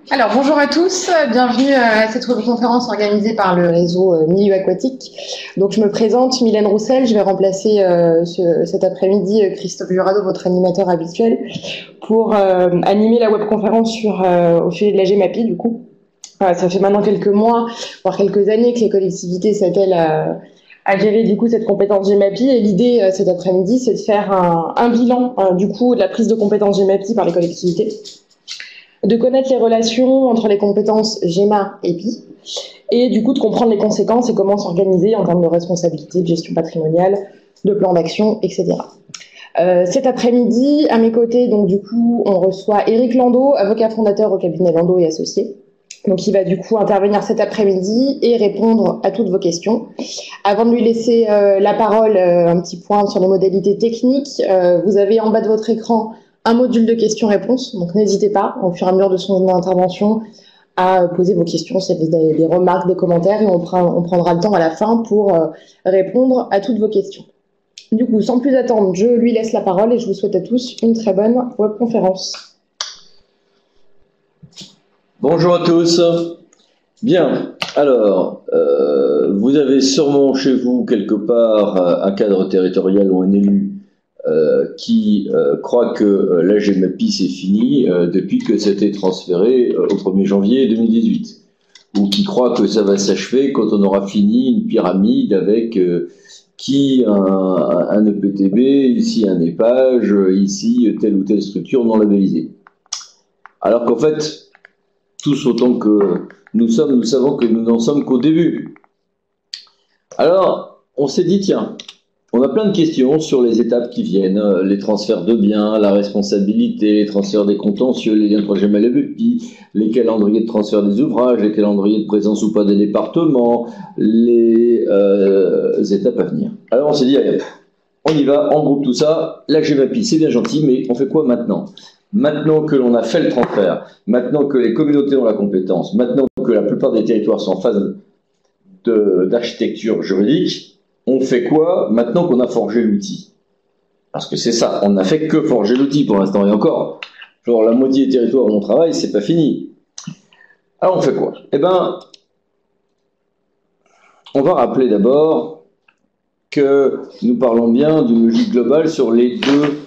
Alors, bonjour à tous, bienvenue à cette conférence organisée par le réseau Milieu Aquatique. Donc, je me présente, Mylène Roussel, je vais remplacer cet après-midi Christophe Jurado, votre animateur habituel, pour animer la webconférence au sujet de la GEMAPI, du coup. Ça fait maintenant quelques mois, voire quelques années que les collectivités s'attellent à gérer du coup cette compétence GEMAPI, et l'idée cet après-midi, c'est de faire un bilan du coup de la prise de compétence GEMAPI par les collectivités, de connaître les relations entre les compétences GEMA et PI, et du coup de comprendre les conséquences et comment s'organiser en termes de responsabilité, de gestion patrimoniale, de plan d'action, etc. Cet après-midi, à mes côtés, donc du coup, on reçoit Éric Landau, avocat fondateur au cabinet Landau et Associés. Donc il va du coup intervenir cet après-midi et répondre à toutes vos questions. Avant de lui laisser la parole, un petit point sur les modalités techniques. Vous avez en bas de votre écran un module de questions-réponses, donc n'hésitez pas, au fur et à mesure de son intervention, à poser vos questions, s'il y a des remarques, des commentaires, et on prendra le temps à la fin pour répondre à toutes vos questions. Du coup, sans plus attendre, je lui laisse la parole et je vous souhaite à tous une très bonne webconférence. Bonjour à tous. Bien, alors, vous avez sûrement chez vous quelque part un cadre territorial ou un élu qui croit que la GEMAPI c'est fini depuis que c'était transféré au 1er janvier 2018, ou qui croit que ça va s'achever quand on aura fini une pyramide avec qui un EPTB, ici un EPAGE, ici telle ou telle structure non labellisée. Alors qu'en fait, tous autant que nous sommes, nous savons que nous n'en sommes qu'au début. Alors, on s'est dit, tiens, on a plein de questions sur les étapes qui viennent, les transferts de biens, la responsabilité, les transferts des contentieux, les liens de projet MLEPI, les calendriers de transfert des ouvrages, les calendriers de présence ou pas des départements, les étapes à venir. Alors on s'est dit, allez, on y va, on groupe tout ça, la GEMAPI c'est bien gentil, mais on fait quoi maintenant ? Maintenant que l'on a fait le transfert, maintenant que les communautés ont la compétence, maintenant que la plupart des territoires sont en phase d'architecture juridique, on fait quoi maintenant qu'on a forgé l'outil? Parce que c'est ça, on n'a fait que forger l'outil pour l'instant, et encore, genre la moitié des territoires où on travaille, c'est pas fini. Alors on fait quoi? Eh ben, on va rappeler d'abord que nous parlons bien d'une logique globale sur les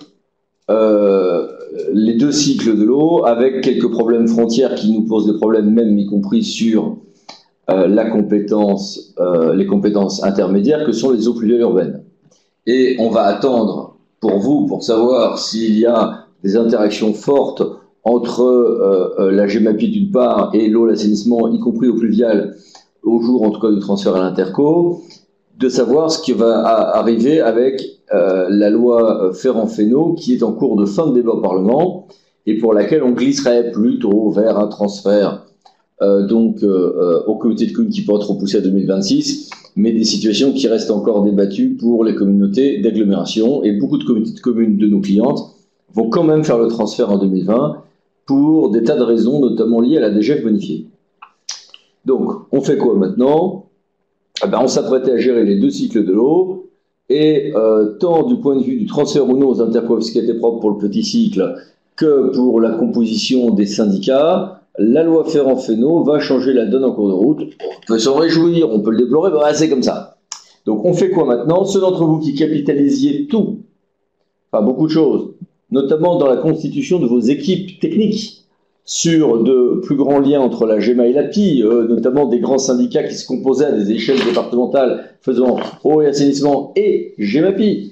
deux cycles de l'eau, avec quelques problèmes frontières qui nous posent des problèmes même, y compris sur les compétences intermédiaires que sont les eaux pluviales urbaines. Et on va attendre pour vous, pour savoir s'il y a des interactions fortes entre la GEMAPI d'une part et l'eau, l'assainissement, y compris eau pluviale, au jour en tout cas du transfert à l'Interco, de savoir ce qui va arriver avec la loi Ferrand-Fesneau qui est en cours de fin de débat au Parlement et pour laquelle on glisserait plutôt vers un transfert au comité de communes qui pourrait être repoussé à 2026, mais des situations qui restent encore débattues pour les communautés d'agglomération, et beaucoup de comités de communes de nos clientes vont quand même faire le transfert en 2020 pour des tas de raisons, notamment liées à la DGF bonifiée. Donc, on fait quoi maintenant? On s'apprêtait à gérer les deux cycles de l'eau, et tant du point de vue du transfert ou non aux interprofescalités propres pour le petit cycle que pour la composition des syndicats, la loi Ferrand-Fesneau va changer la donne en cours de route. On peut s'en réjouir, on peut le déplorer, c'est comme ça. Donc on fait quoi maintenant? Ceux d'entre vous qui capitalisiez tout, enfin beaucoup de choses, notamment dans la constitution de vos équipes techniques, sur de plus grands liens entre la GEMA et la PI, notamment des grands syndicats qui se composaient à des échelles départementales faisant eau et assainissement et GEMAPI.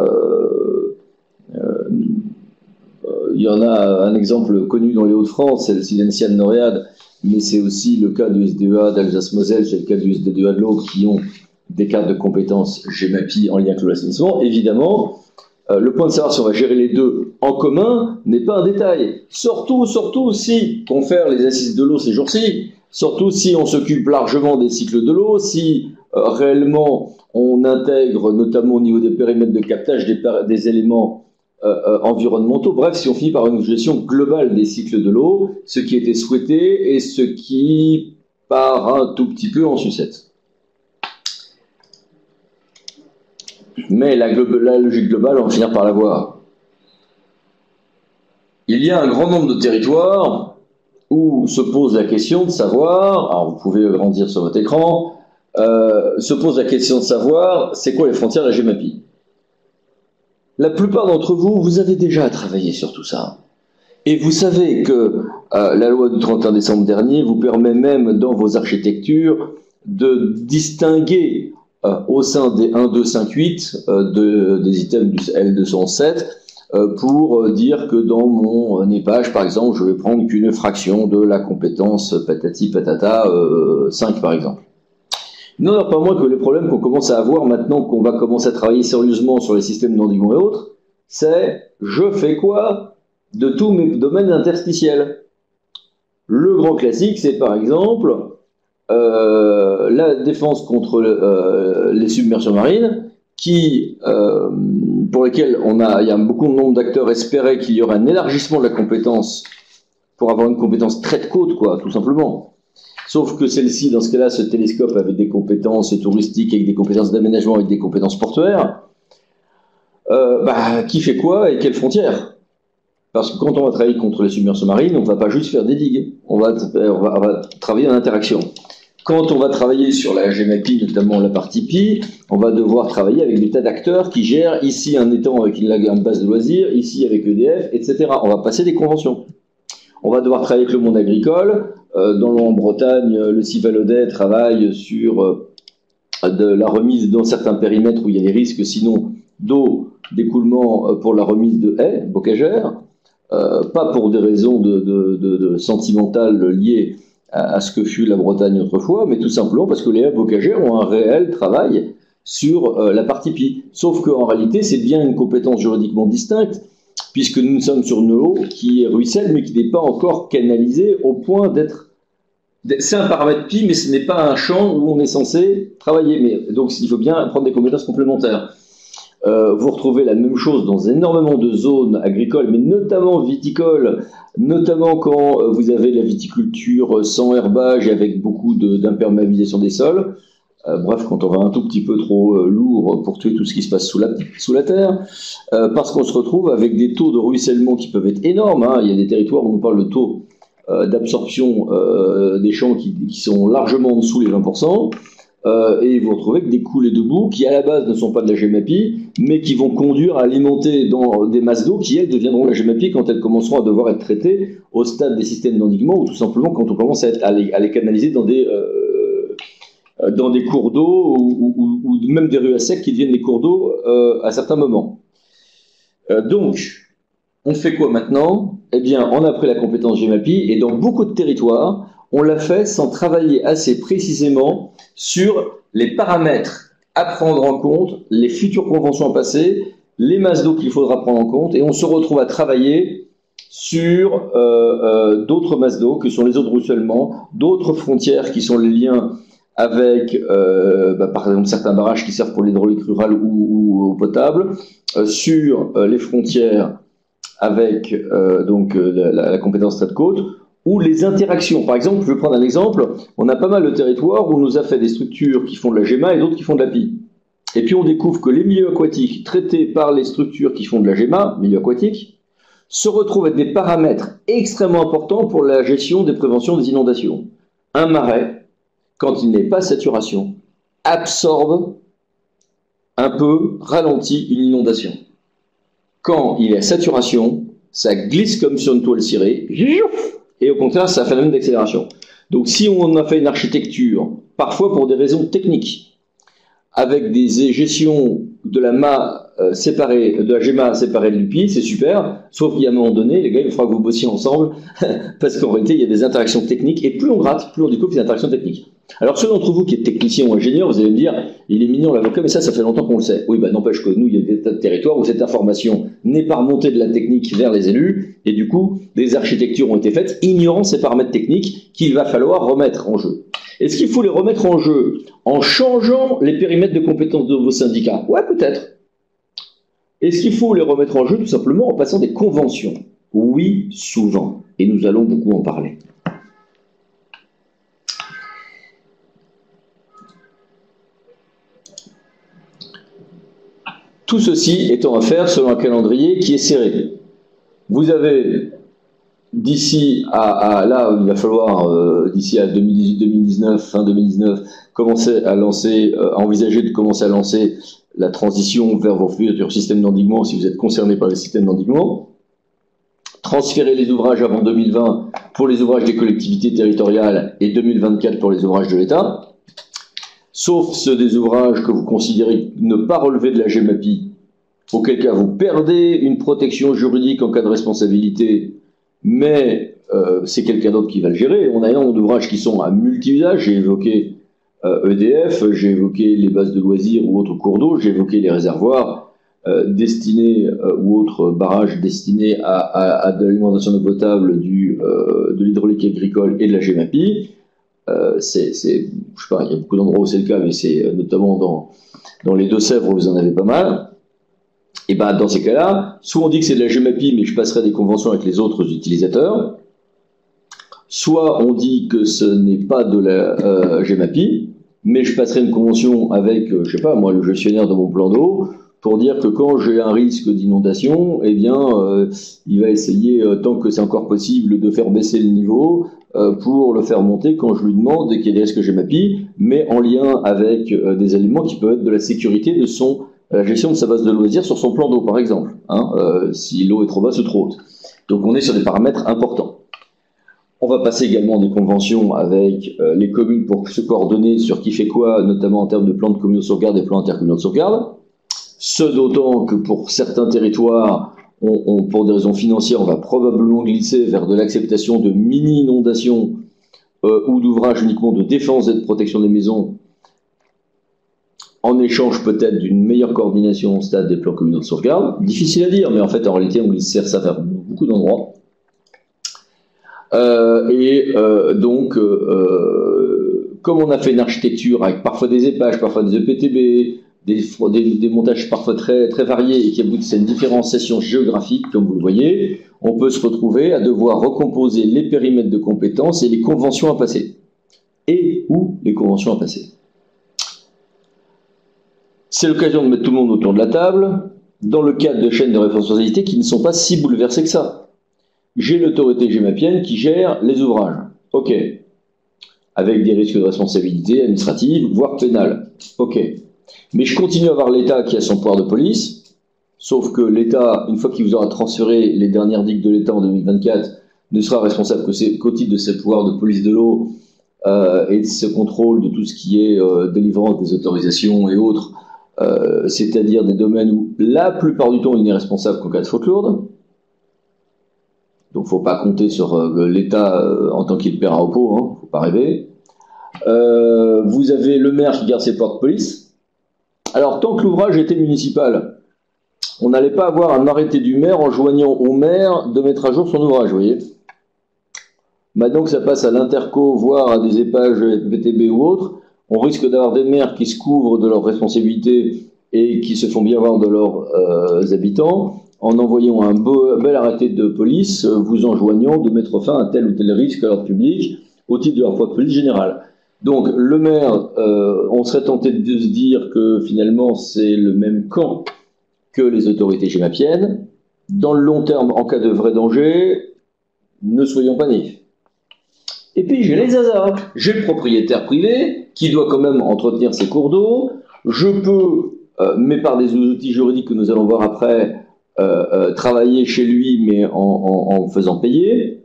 Il y en a un exemple connu dans les Hauts-de-France, c'est le Silencia de Noréade, mais c'est aussi le cas du SDEA d'Alsace-Moselle, c'est le cas du SDEA de l'Aube, qui ont des cadres de compétences GEMAPI en lien avec l'assainissement. Évidemment, le point de savoir si on va gérer les deux en commun n'est pas un détail. Surtout si on fait les assises de l'eau ces jours-ci, surtout si on s'occupe largement des cycles de l'eau, si réellement on intègre, notamment au niveau des périmètres de captage, des éléments environnementaux, bref, si on finit par une gestion globale des cycles de l'eau, ce qui était souhaité et ce qui part un tout petit peu en sucette. Mais la logique globale, on va finir par la voir. Il y a un grand nombre de territoires où se pose la question de savoir, alors vous pouvez grandir sur votre écran, se pose la question de savoir c'est quoi les frontières de la GEMAPI. La plupart d'entre vous, vous avez déjà travaillé sur tout ça. Et vous savez que la loi du 31 décembre dernier vous permet même dans vos architectures de distinguer au sein des 1, 2, 5, 8 des items du L207 pour dire que dans mon épage, par exemple, je vais prendre qu'une fraction de la compétence patati patata 5 par exemple. Non, pas moins que les problèmes qu'on commence à avoir maintenant qu'on va commencer à travailler sérieusement sur les systèmes d'endiguement et autres, c'est je fais quoi de tous mes domaines interstitiels. Le grand classique, c'est par exemple la défense contre les submersions marines, pour lesquelles il y a beaucoup de nombre d'acteurs espéraient qu'il y aurait un élargissement de la compétence pour avoir une compétence trait de côte, quoi, tout simplement. Sauf que celle-ci, dans ce cas-là, ce télescope avec des compétences touristiques, avec des compétences d'aménagement, avec des compétences portuaires, qui fait quoi et quelles frontières? Parce que quand on va travailler contre les submersions marines, on ne va pas juste faire des digues, on va travailler en interaction. Quand on va travailler sur la GEMAPI, notamment la partie PI, on va devoir travailler avec des tas d'acteurs qui gèrent ici un étang avec une base de loisirs, ici avec EDF, etc. On va passer des conventions. On va devoir travailler avec le monde agricole. En Bretagne, le Civalodet travaille sur de la remise dans certains périmètres où il y a des risques, sinon d'eau, d'écoulement pour la remise de haies bocagères. Pas pour des raisons sentimentales liées à ce que fut la Bretagne autrefois, mais tout simplement parce que les haies bocagères ont un réel travail sur la partie PI. Sauf qu'en réalité, c'est bien une compétence juridiquement distincte, puisque nous sommes sur une eau qui ruisselle, mais qui n'est pas encore canalisée au point d'être... C'est un paramètre PI, mais ce n'est pas un champ où on est censé travailler. Donc il faut bien prendre des compétences complémentaires. Vous retrouvez la même chose dans énormément de zones agricoles, mais notamment viticoles, notamment quand vous avez la viticulture sans herbage et avec beaucoup d'imperméabilisation des sols. Bref, quand on va un tout petit peu trop lourd pour tuer tout ce qui se passe sous la terre, parce qu'on se retrouve avec des taux de ruissellement qui peuvent être énormes. Hein. Il y a des territoires où on parle de taux d'absorption des champs qui sont largement en dessous les 20%. Et vous retrouvez que des coulées de boue qui à la base ne sont pas de la GEMAPI, mais qui vont conduire à alimenter dans des masses d'eau qui elles deviendront la GEMAPI quand elles commenceront à devoir être traitées au stade des systèmes d'endiguement, ou tout simplement quand on commence à les canaliser dans des cours d'eau ou même des rues à sec qui deviennent des cours d'eau à certains moments. Donc, on fait quoi maintenant? Eh bien, on a pris la compétence GEMAPI et dans beaucoup de territoires, on l'a fait sans travailler assez précisément sur les paramètres à prendre en compte, les futures conventions à passer, les masses d'eau qu'il faudra prendre en compte, et on se retrouve à travailler sur d'autres masses d'eau que sont les eaux de ruissellement, d'autres frontières qui sont les liens avec, par exemple, certains barrages qui servent pour l'hydraulique rurale ou eau potable, sur les frontières avec la compétence trait de côte, ou les interactions. Par exemple, je vais prendre un exemple, on a pas mal de territoires où on nous a fait des structures qui font de la GEMA et d'autres qui font de la PI. Et puis on découvre que les milieux aquatiques traités par les structures qui font de la GEMA, milieux aquatiques, se retrouvent avec des paramètres extrêmement importants pour la gestion des préventions des inondations. Un marais, quand il n'est pas saturation, absorbe un peu, ralentit une inondation. Quand il est à saturation, ça glisse comme sur une toile cirée, et au contraire, c'est un phénomène d'accélération. Donc si on a fait une architecture, parfois pour des raisons techniques, avec des gestions de la GEMA séparée de l'UPI, c'est super, sauf qu'à un moment donné, les gars, il faudra que vous bossiez ensemble, parce qu'en réalité, il y a des interactions techniques, et plus on gratte, plus on découvre des interactions techniques. Alors ceux d'entre vous qui êtes techniciens ou ingénieurs, vous allez me dire, il est mignon l'avocat, mais ça fait longtemps qu'on le sait. Oui, n'empêche que nous, il y a des tas de territoires où cette information n'est pas remontée de la technique vers les élus, et du coup, des architectures ont été faites, ignorant ces paramètres techniques qu'il va falloir remettre en jeu. Est-ce qu'il faut les remettre en jeu en changeant les périmètres de compétences de vos syndicats? Ouais, peut-être. Est-ce qu'il faut les remettre en jeu tout simplement en passant des conventions? Oui, souvent. Et nous allons beaucoup en parler. Tout ceci étant à faire selon un calendrier qui est serré. Vous avez d'ici là, il va falloir, d'ici à 2018-2019, fin 2019, commencer à lancer, envisager de commencer à lancer la transition vers vos futurs systèmes d'endiguement si vous êtes concerné par les systèmes d'endiguement. Transférer les ouvrages avant 2020 pour les ouvrages des collectivités territoriales et 2024 pour les ouvrages de l'État. Sauf ceux des ouvrages que vous considérez ne pas relever de la GEMAPI, auquel cas vous perdez une protection juridique en cas de responsabilité, mais c'est quelqu'un d'autre qui va le gérer. On a énormément d'ouvrages qui sont à multi-usage. J'ai évoqué EDF, j'ai évoqué les bases de loisirs ou autres cours d'eau, j'ai évoqué les réservoirs destinés ou autres barrages destinés à de l'alimentation d'eau potable, de l'hydraulique agricole et de la GEMAPI. Je sais pas, il y a beaucoup d'endroits où c'est le cas, mais c'est notamment dans les Deux-Sèvres où vous en avez pas mal. Et ben dans ces cas-là, soit on dit que c'est de la GEMAPI, mais je passerai des conventions avec les autres utilisateurs, soit on dit que ce n'est pas de la GEMAPI, mais je passerai une convention avec, je sais pas, moi, le gestionnaire de mon plan d'eau, pour dire que quand j'ai un risque d'inondation, eh bien, il va essayer, tant que c'est encore possible, de faire baisser le niveau, pour le faire monter quand je lui demande qu'il y ait des risques GEMAPI, mais en lien avec des éléments qui peuvent être de la sécurité de la gestion de sa base de loisirs sur son plan d'eau, par exemple, si l'eau est trop basse ou trop haute. Donc on est sur des paramètres importants. On va passer également des conventions avec les communes pour se coordonner sur qui fait quoi, notamment en termes de plans de communaux de sauvegarde et plans intercommunaux de sauvegarde. Ce d'autant que pour certains territoires, pour des raisons financières, on va probablement glisser vers de l'acceptation de mini-inondations ou d'ouvrages uniquement de défense et de protection des maisons, en échange peut-être d'une meilleure coordination au stade des plans communaux de sauvegarde. Difficile à dire, mais en fait, en réalité, on glisse ça vers beaucoup d'endroits. Donc, comme on a fait une architecture avec parfois des épages, parfois des EPTB, des montages parfois très, très variés et qui aboutissent à une différenciation géographique, comme vous le voyez, on peut se retrouver à devoir recomposer les périmètres de compétences et les conventions à passer. Ou les conventions à passer. C'est l'occasion de mettre tout le monde autour de la table, dans le cadre de chaînes de responsabilité qui ne sont pas si bouleversées que ça. J'ai l'autorité gémapienne qui gère les ouvrages. OK. Avec des risques de responsabilité administrative, voire pénale. OK. Mais je continue à avoir l'État qui a son pouvoir de police, sauf que l'État, une fois qu'il vous aura transféré les dernières digues de l'État en 2024, ne sera responsable qu'au titre de ses pouvoirs de police de l'eau et de ce contrôle de tout ce qui est délivrance des autorisations et autres, c'est-à-dire des domaines où la plupart du temps il n'est responsable qu'en cas de faute lourde. Donc il ne faut pas compter sur l'État en tant qu'il paiera au pot, hein, faut pas rêver. Vous avez le maire qui garde ses pouvoirs de police. Alors, tant que l'ouvrage était municipal, on n'allait pas avoir un arrêté du maire enjoignant au maire de mettre à jour son ouvrage, vous voyez. Maintenant que ça passe à l'interco, voire à des épages VTB ou autres, on risque d'avoir des maires qui se couvrent de leurs responsabilités et qui se font bien voir de leurs habitants, en envoyant un bel arrêté de police, vous enjoignant de mettre fin à tel ou tel risque à l'ordre public au titre de leur pouvoir de police générale. Donc, le maire, on serait tenté de se dire que finalement c'est le même camp que les autorités gémapiennes. Dans le long terme, en cas de vrai danger, ne soyons pas naïfs. Et puis j'ai les hasards. J'ai le propriétaire privé qui doit quand même entretenir ses cours d'eau. Je peux, mais par des outils juridiques que nous allons voir après, travailler chez lui, mais en faisant payer.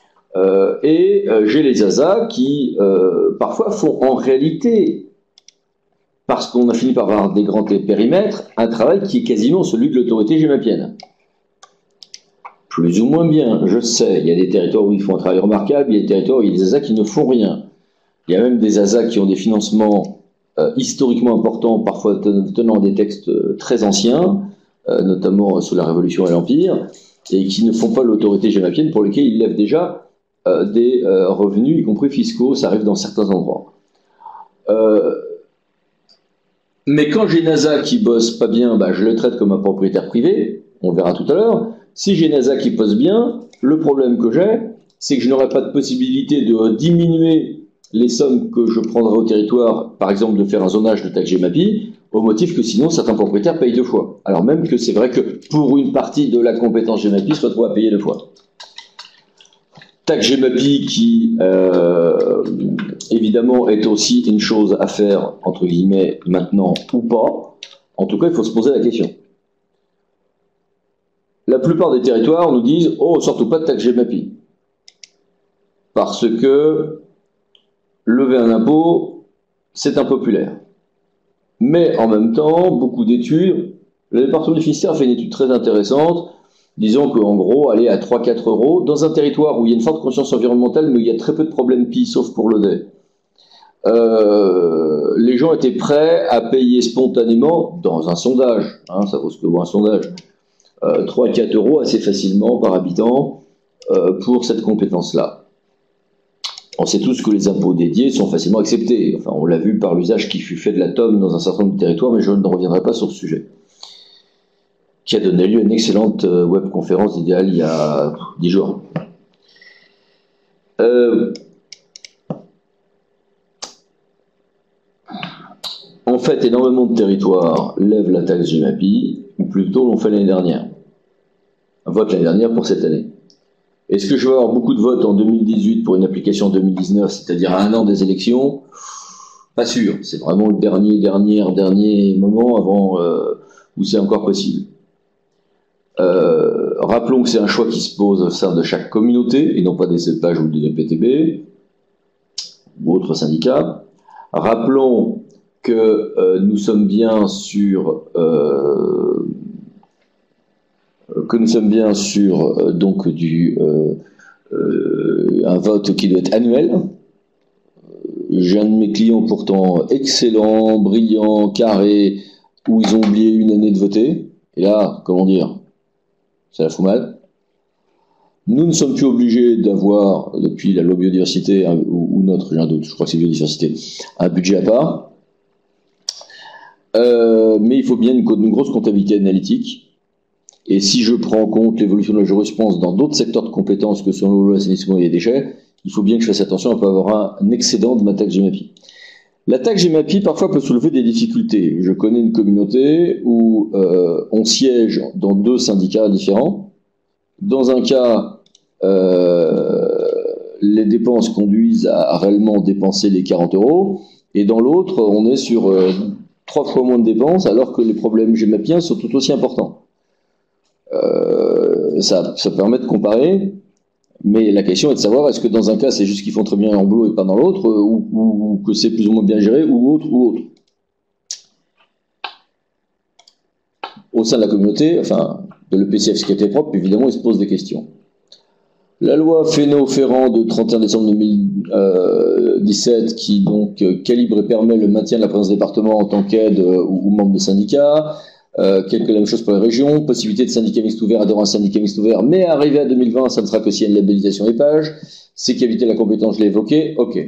J'ai les ASA qui, parfois, font en réalité, parce qu'on a fini par avoir des grands périmètres, un travail qui est quasiment celui de l'autorité gémapienne. Plus ou moins bien, je sais. Il y a des territoires où ils font un travail remarquable, il y a des territoires où il y a des ASA qui ne font rien. Il y a même des ASA qui ont des financements historiquement importants, parfois tenant des textes très anciens, notamment sous la Révolution et l'Empire, et qui ne font pas l'autorité gémapienne, pour lesquels ils lèvent déjà des revenus, y compris fiscaux, ça arrive dans certains endroits. Mais quand j'ai NASA qui bosse pas bien, je le traite comme un propriétaire privé, on le verra tout à l'heure. Si j'ai NASA qui bosse bien, le problème que j'ai, c'est que je n'aurai pas de possibilité de diminuer les sommes que je prendrai au territoire, par exemple de faire un zonage de taxe GEMAPI, au motif que sinon certains propriétaires payent deux fois. Alors même que c'est vrai que pour une partie de la compétence GEMAPI, se retrouve à payer deux fois. taxe GEMAPI qui, évidemment, est aussi une chose à faire, entre guillemets, maintenant ou pas. En tout cas, il faut se poser la question. La plupart des territoires nous disent « Oh, surtout pas de taxe GEMAPI ». Parce que lever un impôt, c'est impopulaire. Mais en même temps, beaucoup d'études, le département du Finistère fait une étude très intéressante, disons qu'en gros, aller à 3-4 euros, dans un territoire où il y a une forte conscience environnementale, mais où il y a très peu de problèmes PI, sauf pour l'ODE, les gens étaient prêts à payer spontanément, dans un sondage, hein, ça vaut ce que vaut un sondage, 3-4 euros assez facilement par habitant pour cette compétence-là. On sait tous que les impôts dédiés sont facilement acceptés. Enfin, on l'a vu par l'usage qui fut fait de la tome dans un certain nombre de territoires, mais je ne reviendrai pas sur ce sujet. Qui a donné lieu à une excellente webconférence d'Idéal il y a 10 jours. En fait, énormément de territoires lèvent la taxe GEMAPI, ou plutôt l'ont fait l'année dernière. Un vote l'année dernière pour cette année. Est-ce que je vais avoir beaucoup de votes en 2018 pour une application en 2019, c'est-à-dire à un an des élections? Pas sûr. C'est vraiment le dernier moment avant où c'est encore possible. Rappelons que c'est un choix qui se pose au sein de chaque communauté, et non pas des CEPAGE ou des PTB, ou autres syndicats. Rappelons que nous sommes bien sur... donc un vote qui doit être annuel. J'ai un de mes clients pourtant excellent, brillant, carré, où ils ont oublié une année de voter. Et là, comment dire, ça la fout mal. Nous ne sommes plus obligés d'avoir, depuis la loi biodiversité, ou notre, j'ai un doute, je crois que c'est biodiversité, un budget à part. Mais il faut bien une grosse comptabilité analytique. Et si je prends en compte l'évolution de la jurisprudence dans d'autres secteurs de compétences que sont l'eau, l'assainissement et les déchets, il faut bien que je fasse attention à ne pas avoir un excédent de ma taxe GEMAPI. La taxe GEMAPI, parfois, peut soulever des difficultés. Je connais une communauté où on siège dans 2 syndicats différents. Dans un cas, les dépenses conduisent à réellement dépenser les 40 euros, et dans l'autre, on est sur 3 fois moins de dépenses, alors que les problèmes GEMAPiens sont tout aussi importants. Ça permet de comparer, mais la question est de savoir est-ce que dans un cas c'est juste qu'ils font très bien en boulot et pas dans l'autre, ou que c'est plus ou moins bien géré, ou autre. Au sein de la communauté, enfin de l'EPCF Sécurité Propre, évidemment, il se pose des questions. La loi Fesneau-Ferrand de 31 décembre 2017 qui donc calibre et permet le maintien de la présence des départements en tant qu'aide ou membre de syndicats. La même chose pour les régions, possibilité de syndicat mixte ouvert, adhérent à un syndicat mixte ouvert, mais arrivé à 2020, ça ne sera que s'il y a une labellisation EPAGE, sécurité de la compétence, je l'ai évoqué, ok.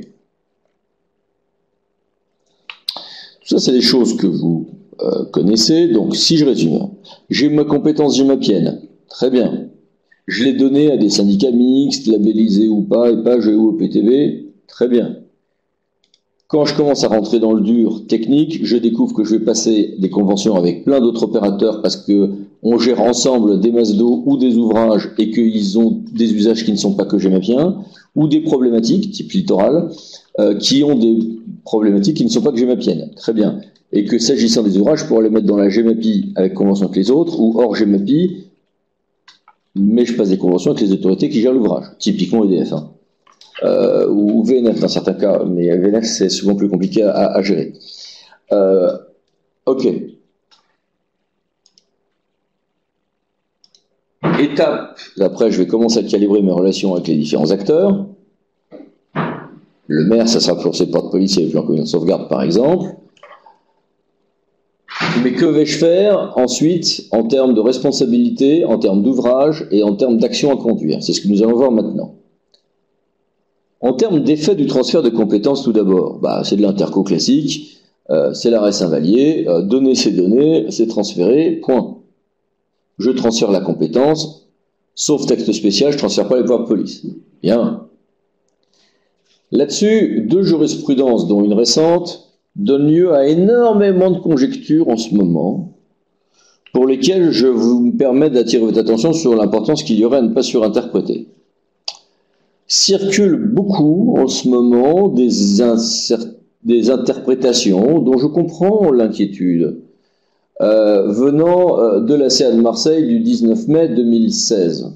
Tout ça, c'est des choses que vous connaissez, donc si je résume, j'ai ma compétence GEMAPienne, très bien, je l'ai donnée à des syndicats mixtes, labellisés ou pas, EPAGE ou PTB, très bien. Quand je commence à rentrer dans le dur technique, je découvre que je vais passer des conventions avec plein d'autres opérateurs parce que on gère ensemble des masses d'eau ou des ouvrages et qu'ils ont des usages qui ne sont pas que GEMAPiens, ou des problématiques, type littoral, qui ont des problématiques qui ne sont pas que GEMAPiennes. Très bien. Et que s'agissant des ouvrages, je pourrais les mettre dans la GEMAPI avec convention avec les autres, ou hors GEMAPI, mais je passe des conventions avec les autorités qui gèrent l'ouvrage, typiquement EDF. Hein. Ou VNF dans certains cas, mais VNF c'est souvent plus compliqué à gérer. Ok. Étape d'après, je vais commencer à calibrer mes relations avec les différents acteurs. Le maire, ça sera pour ses porte-police et le plan communal de sauvegarde par exemple. Mais que vais-je faire ensuite en termes de responsabilité, en termes d'ouvrage et en termes d'action à conduire? C'est ce que nous allons voir maintenant. En termes d'effet du transfert de compétences, tout d'abord, c'est de l'interco classique, c'est l'arrêt Saint-Vallier, donner ces données, c'est transférer, point. Je transfère la compétence, sauf texte spécial, je ne transfère pas les pouvoirs de police. Bien. Là-dessus, 2 jurisprudences, dont une récente, donnent lieu à énormément de conjectures en ce moment, pour lesquelles je vous permets d'attirer votre attention sur l'importance qu'il y aurait à ne pas surinterpréter. circulent beaucoup en ce moment des interprétations dont je comprends l'inquiétude, venant de la CA de Marseille du 19 mai 2016.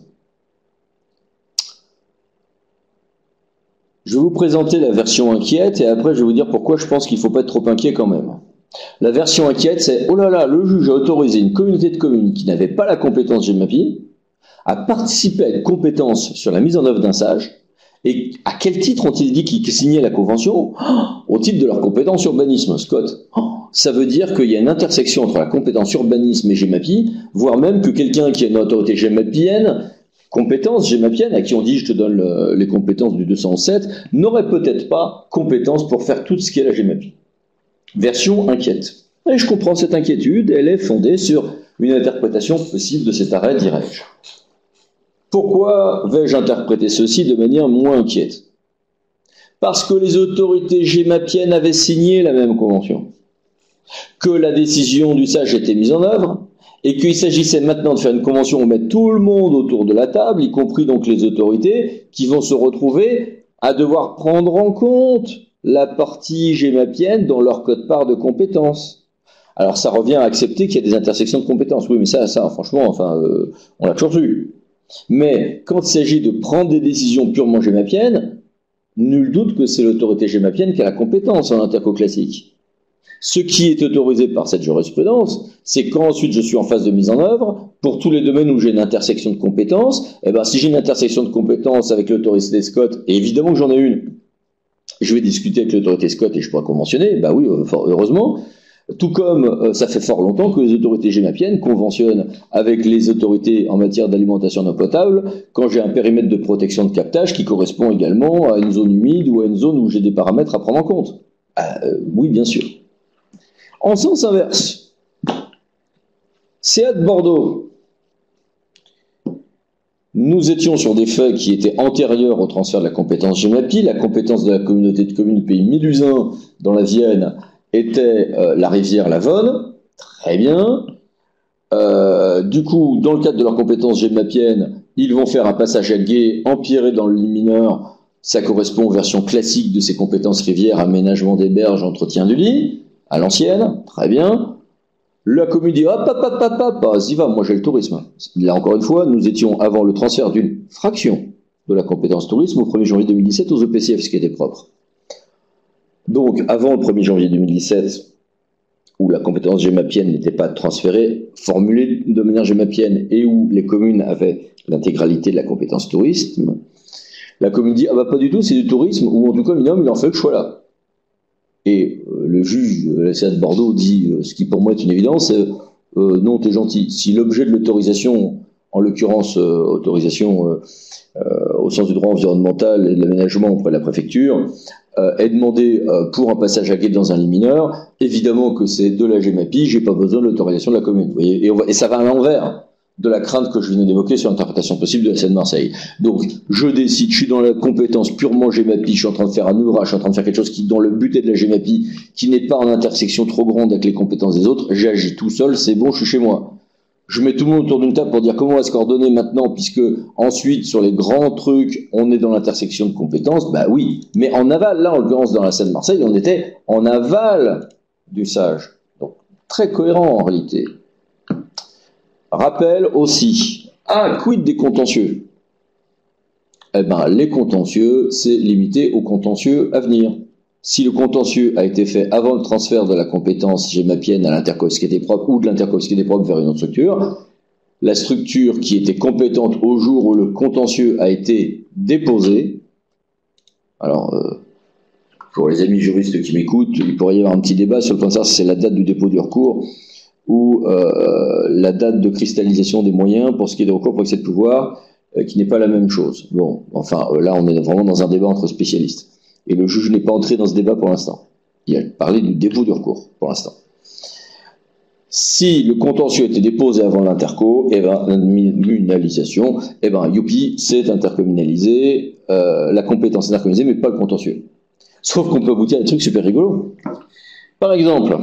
Je vais vous présenter la version inquiète et après je vais vous dire pourquoi je pense qu'il ne faut pas être trop inquiet quand même. La version inquiète, c'est « Oh là là, le juge a autorisé une communauté de communes qui n'avait pas la compétence GEMAPI à participer à une compétence sur la mise en œuvre d'un SAGE. Et à quel titre ont-ils dit qu'ils signaient la convention? Au titre de leur compétence urbanisme, Scott. Ça veut dire qu'il y a une intersection entre la compétence urbanisme et GEMAPI, voire même que quelqu'un qui a une autorité GEMAPienne, compétence GEMAPienne, à qui on dit je te donne les compétences du 207, n'aurait peut-être pas compétence pour faire tout ce qui est la GEMAPI. Version inquiète. Et je comprends cette inquiétude, elle est fondée sur une interprétation possible de cet arrêt, dirais-je. Pourquoi vais-je interpréter ceci de manière moins inquiète? Parce que les autorités GEMAPiennes avaient signé la même convention, que la décision du SAGE était mise en œuvre, et qu'il s'agissait maintenant de faire une convention où on met tout le monde autour de la table, y compris donc les autorités, qui vont se retrouver à devoir prendre en compte la partie GEMAPienne dans leur quote-part de compétences. Alors ça revient à accepter qu'il y a des intersections de compétences. Oui, mais ça franchement, on l'a toujours eu. Mais quand il s'agit de prendre des décisions purement GEMAPiennes, nul doute que c'est l'autorité GEMAPienne qui a la compétence en interco classique. Ce qui est autorisé par cette jurisprudence, c'est quand ensuite je suis en phase de mise en œuvre, pour tous les domaines où j'ai une intersection de compétences, si j'ai une intersection de compétences avec l'autorité Scott, et évidemment que j'en ai une, je vais discuter avec l'autorité Scott et je pourrai conventionner, oui, heureusement. Tout comme ça fait fort longtemps que les autorités GEMAPiennes conventionnent avec les autorités en matière d'alimentation en eau potable quand j'ai un périmètre de protection de captage qui correspond également à une zone humide ou à une zone où j'ai des paramètres à prendre en compte. Oui, bien sûr. En sens inverse, CA de Bordeaux, nous étions sur des faits qui étaient antérieurs au transfert de la compétence GEMAPI. La compétence de la communauté de communes du pays Mélusin dans la Vienne était la rivière Lavonne. Très bien. Du coup, dans le cadre de leur compétence GEMAPienne, ils vont faire un passage à gué empiré dans le lit mineur. Ça correspond aux versions classiques de ces compétences rivières, aménagement des berges, entretien du lit, à l'ancienne. Très bien. La commune dit, vas-y va, moi j'ai le tourisme. Là encore une fois, nous étions avant le transfert d'une fraction de la compétence tourisme au 1er janvier 2017 aux EPCF, ce qui était propre. Donc, avant le 1er janvier 2017, où la compétence GEMAPienne n'était pas transférée, formulée de manière GEMAPienne, et où les communes avaient l'intégralité de la compétence tourisme, la commune dit, pas du tout, c'est du tourisme, ou en tout cas, minimum, il en fait que je sois là. Et le juge de la CA de Bordeaux dit, ce qui pour moi est une évidence, non, t'es gentil. Si l'objet de l'autorisation, en l'occurrence autorisation au sens du droit environnemental et de l'aménagement auprès de la préfecture, est demandé pour un passage à gué dans un lit mineur, évidemment que c'est de la GEMAPI, j'ai pas besoin de l'autorisation de la commune. Vous voyez, et ça va à l'envers de la crainte que je venais d'évoquer sur l'interprétation possible de la CA de Marseille. Donc, je décide, je suis dans la compétence purement GEMAPI, je suis en train de faire un ouvrage, je suis en train de faire quelque chose dont le but est de la GEMAPI, qui n'est pas en intersection trop grande avec les compétences des autres, j'agis tout seul, c'est bon, je suis chez moi. Je mets tout le monde autour d'une table pour dire comment on va se coordonner maintenant, puisque ensuite, sur les grands trucs, on est dans l'intersection de compétences, oui. Mais en aval, là, en l'occurrence, dans la CA de Marseille, on était en aval du SAGE. Donc, très cohérent en réalité. Rappel aussi, quid des contentieux? Les contentieux, c'est limité aux contentieux à venir. Si le contentieux a été fait avant le transfert de la compétence GEMAPienne à l'intercommunalité propre ou de l'intercommunalité propre vers une autre structure, la structure qui était compétente au jour où le contentieux a été déposé, alors pour les amis juristes qui m'écoutent, il pourrait y avoir un petit débat sur le point de savoir si c'est la date du dépôt du recours ou la date de cristallisation des moyens pour ce qui est de recours pour excès de pouvoir, qui n'est pas la même chose. Bon, là on est vraiment dans un débat entre spécialistes. Et le juge n'est pas entré dans ce débat pour l'instant. Il a parlé du dépôt du recours pour l'instant. Si le contentieux était déposé avant l'interco, l'intercommunalisation, youpi, c'est intercommunalisé, la compétence est intercommunalisée, mais pas le contentieux. Sauf qu'on peut aboutir à des trucs super rigolos. Par exemple,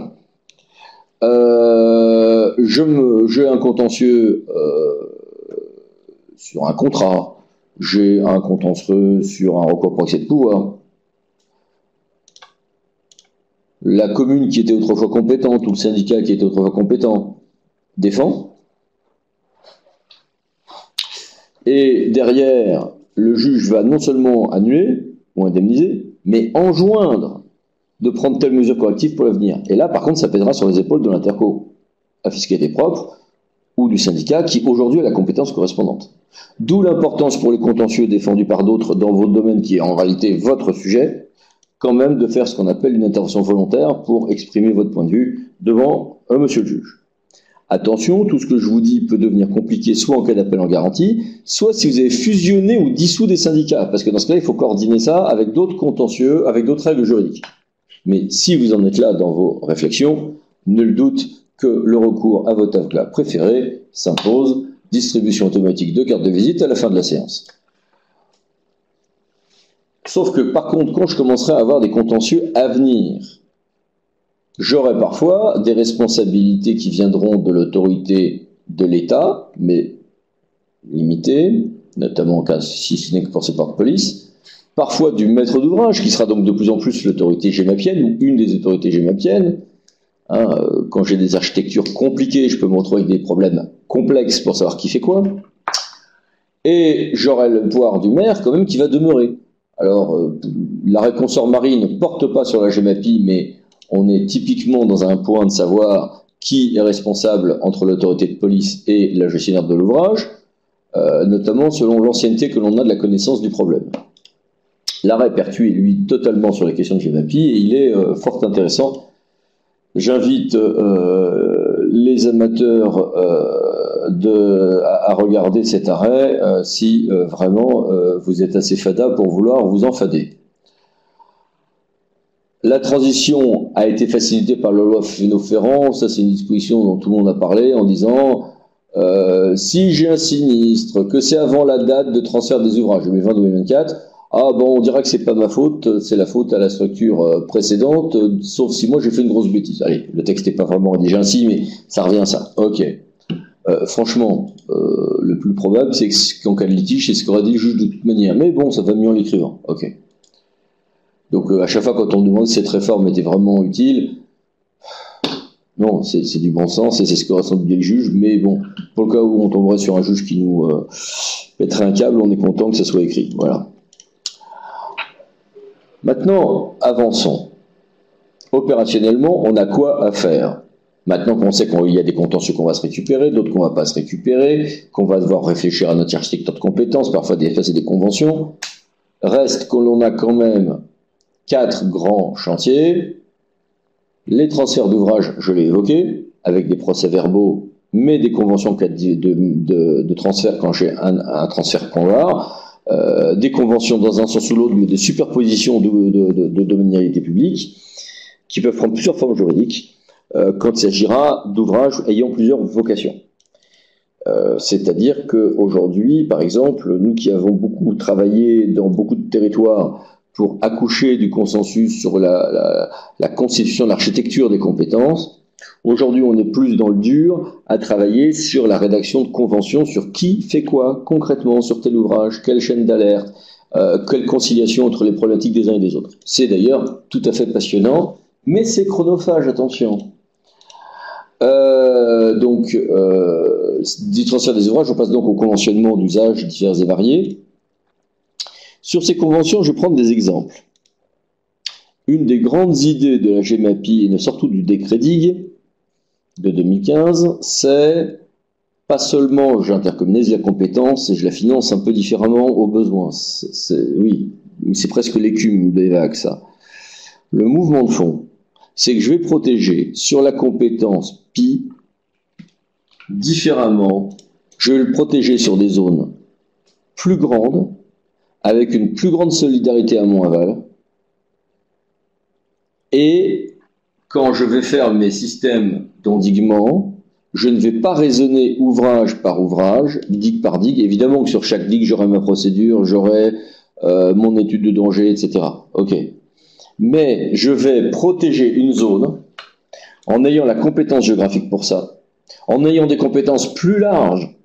j'ai un contentieux sur un contrat j'ai un contentieux sur un recours pour excès de pouvoir. La commune qui était autrefois compétente ou le syndicat qui était autrefois compétent défend. Et derrière, le juge va non seulement annuler ou indemniser, mais enjoindre de prendre telle mesure corrective pour l'avenir. Et là, par contre, ça pèsera sur les épaules de l'interco à fiscalité propre ou du syndicat qui, aujourd'hui, a la compétence correspondante. D'où l'importance pour les contentieux défendus par d'autres dans votre domaine, qui est en réalité votre sujet, quand même de faire ce qu'on appelle une intervention volontaire pour exprimer votre point de vue devant monsieur le juge. Attention, tout ce que je vous dis peut devenir compliqué soit en cas d'appel en garantie, soit si vous avez fusionné ou dissous des syndicats, parce que dans ce cas-là, il faut coordonner ça avec d'autres contentieux, avec d'autres règles juridiques. Mais si vous en êtes là dans vos réflexions, nul doute que le recours à votre avocat préféré s'impose, distribution automatique de carte de visite à la fin de la séance. Sauf que, par contre, quand je commencerai à avoir des contentieux à venir, j'aurai parfois des responsabilités qui viendront de l'autorité de l'État, mais limitées, notamment en cas, si ce n'est que pour ces portes police, parfois du maître d'ouvrage, qui sera donc de plus en plus l'autorité gémapienne, ou une des autorités gémapiennes. Quand j'ai des architectures compliquées, je peux me retrouver avec des problèmes complexes pour savoir qui fait quoi. Et j'aurai le pouvoir du maire, quand même, qui va demeurer. Alors, l'arrêt consort marine ne porte pas sur la GEMAPI, mais on est typiquement dans un point de savoir qui est responsable entre l'autorité de police et la gestionnaire de l'ouvrage, notamment selon l'ancienneté que l'on a de la connaissance du problème. L'arrêt pertuis est, lui, totalement sur les questions de GEMAPI, et il est fort intéressant. J'invite les amateurs à regarder cet arrêt si vraiment vous êtes assez fada pour vouloir vous enfader. La transition a été facilitée par la loi Fesneau-Ferrand, ça c'est une disposition dont tout le monde a parlé en disant si j'ai un sinistre, que c'est avant la date de transfert des ouvrages 2020-2024, ah bon, on dira que c'est pas ma faute, c'est la faute à la structure précédente, sauf si moi j'ai fait une grosse bêtise. Allez, le texte n'est pas vraiment rédigé ainsi, mais ça revient à ça. Ok. Franchement, le plus probable, c'est qu'en cas de litige, c'est ce qu'aurait dit le juge de toute manière. Mais bon, ça va mieux en l'écrivant. Ok. Donc à chaque fois, quand on demande si cette réforme était vraiment utile, non, c'est du bon sens et c'est ce qu'aurait sans doute dit le juge. Mais bon, pour le cas où on tomberait sur un juge qui nous pèterait un câble, on est content que ça soit écrit. Voilà. Maintenant, avançons. Opérationnellement, on a quoi à faire? Maintenant qu'on sait qu'il y a des contentieux qu'on va se récupérer, d'autres qu'on ne va pas se récupérer, qu'on va devoir réfléchir à notre architecture de compétences, parfois effacer des conventions, reste que l'on a quand même 4 grands chantiers. Les transferts d'ouvrages, je l'ai évoqué, avec des procès-verbaux, mais des conventions en cas de transfert quand j'ai un transfert conjoint. Des conventions dans un sens ou l'autre, mais des superpositions de domanialité publique, qui peuvent prendre plusieurs formes juridiques, quand il s'agira d'ouvrages ayant plusieurs vocations. C'est-à-dire qu'aujourd'hui, par exemple, nous qui avons beaucoup travaillé dans beaucoup de territoires pour accoucher du consensus sur la constitution de l'architecture des compétences, aujourd'hui, on est plus dans le dur à travailler sur la rédaction de conventions sur qui fait quoi concrètement sur tel ouvrage, quelle chaîne d'alerte, quelle conciliation entre les problématiques des uns et des autres. C'est d'ailleurs tout à fait passionnant, mais c'est chronophage, attention. Du transfert des ouvrages, on passe donc au conventionnement d'usages divers et variés. Sur ces conventions, je vais prendre des exemples. Une des grandes idées de la GEMAPI et surtout du décret DIG de 2015, c'est pas seulement j'intercommunalise la compétence et je la finance un peu différemment aux besoins. Oui, c'est presque l'écume des vagues, ça. Le mouvement de fond, c'est que je vais protéger sur la compétence PI différemment. Je vais le protéger sur des zones plus grandes, avec une plus grande solidarité à mon aval. Et quand je vais faire mes systèmes d'endiguement, je ne vais pas raisonner ouvrage par ouvrage, digue par digue. Évidemment que sur chaque digue, j'aurai ma procédure, j'aurai mon étude de danger, etc. Ok. Mais je vais protéger une zone en ayant la compétence géographique pour ça, en ayant des compétences plus larges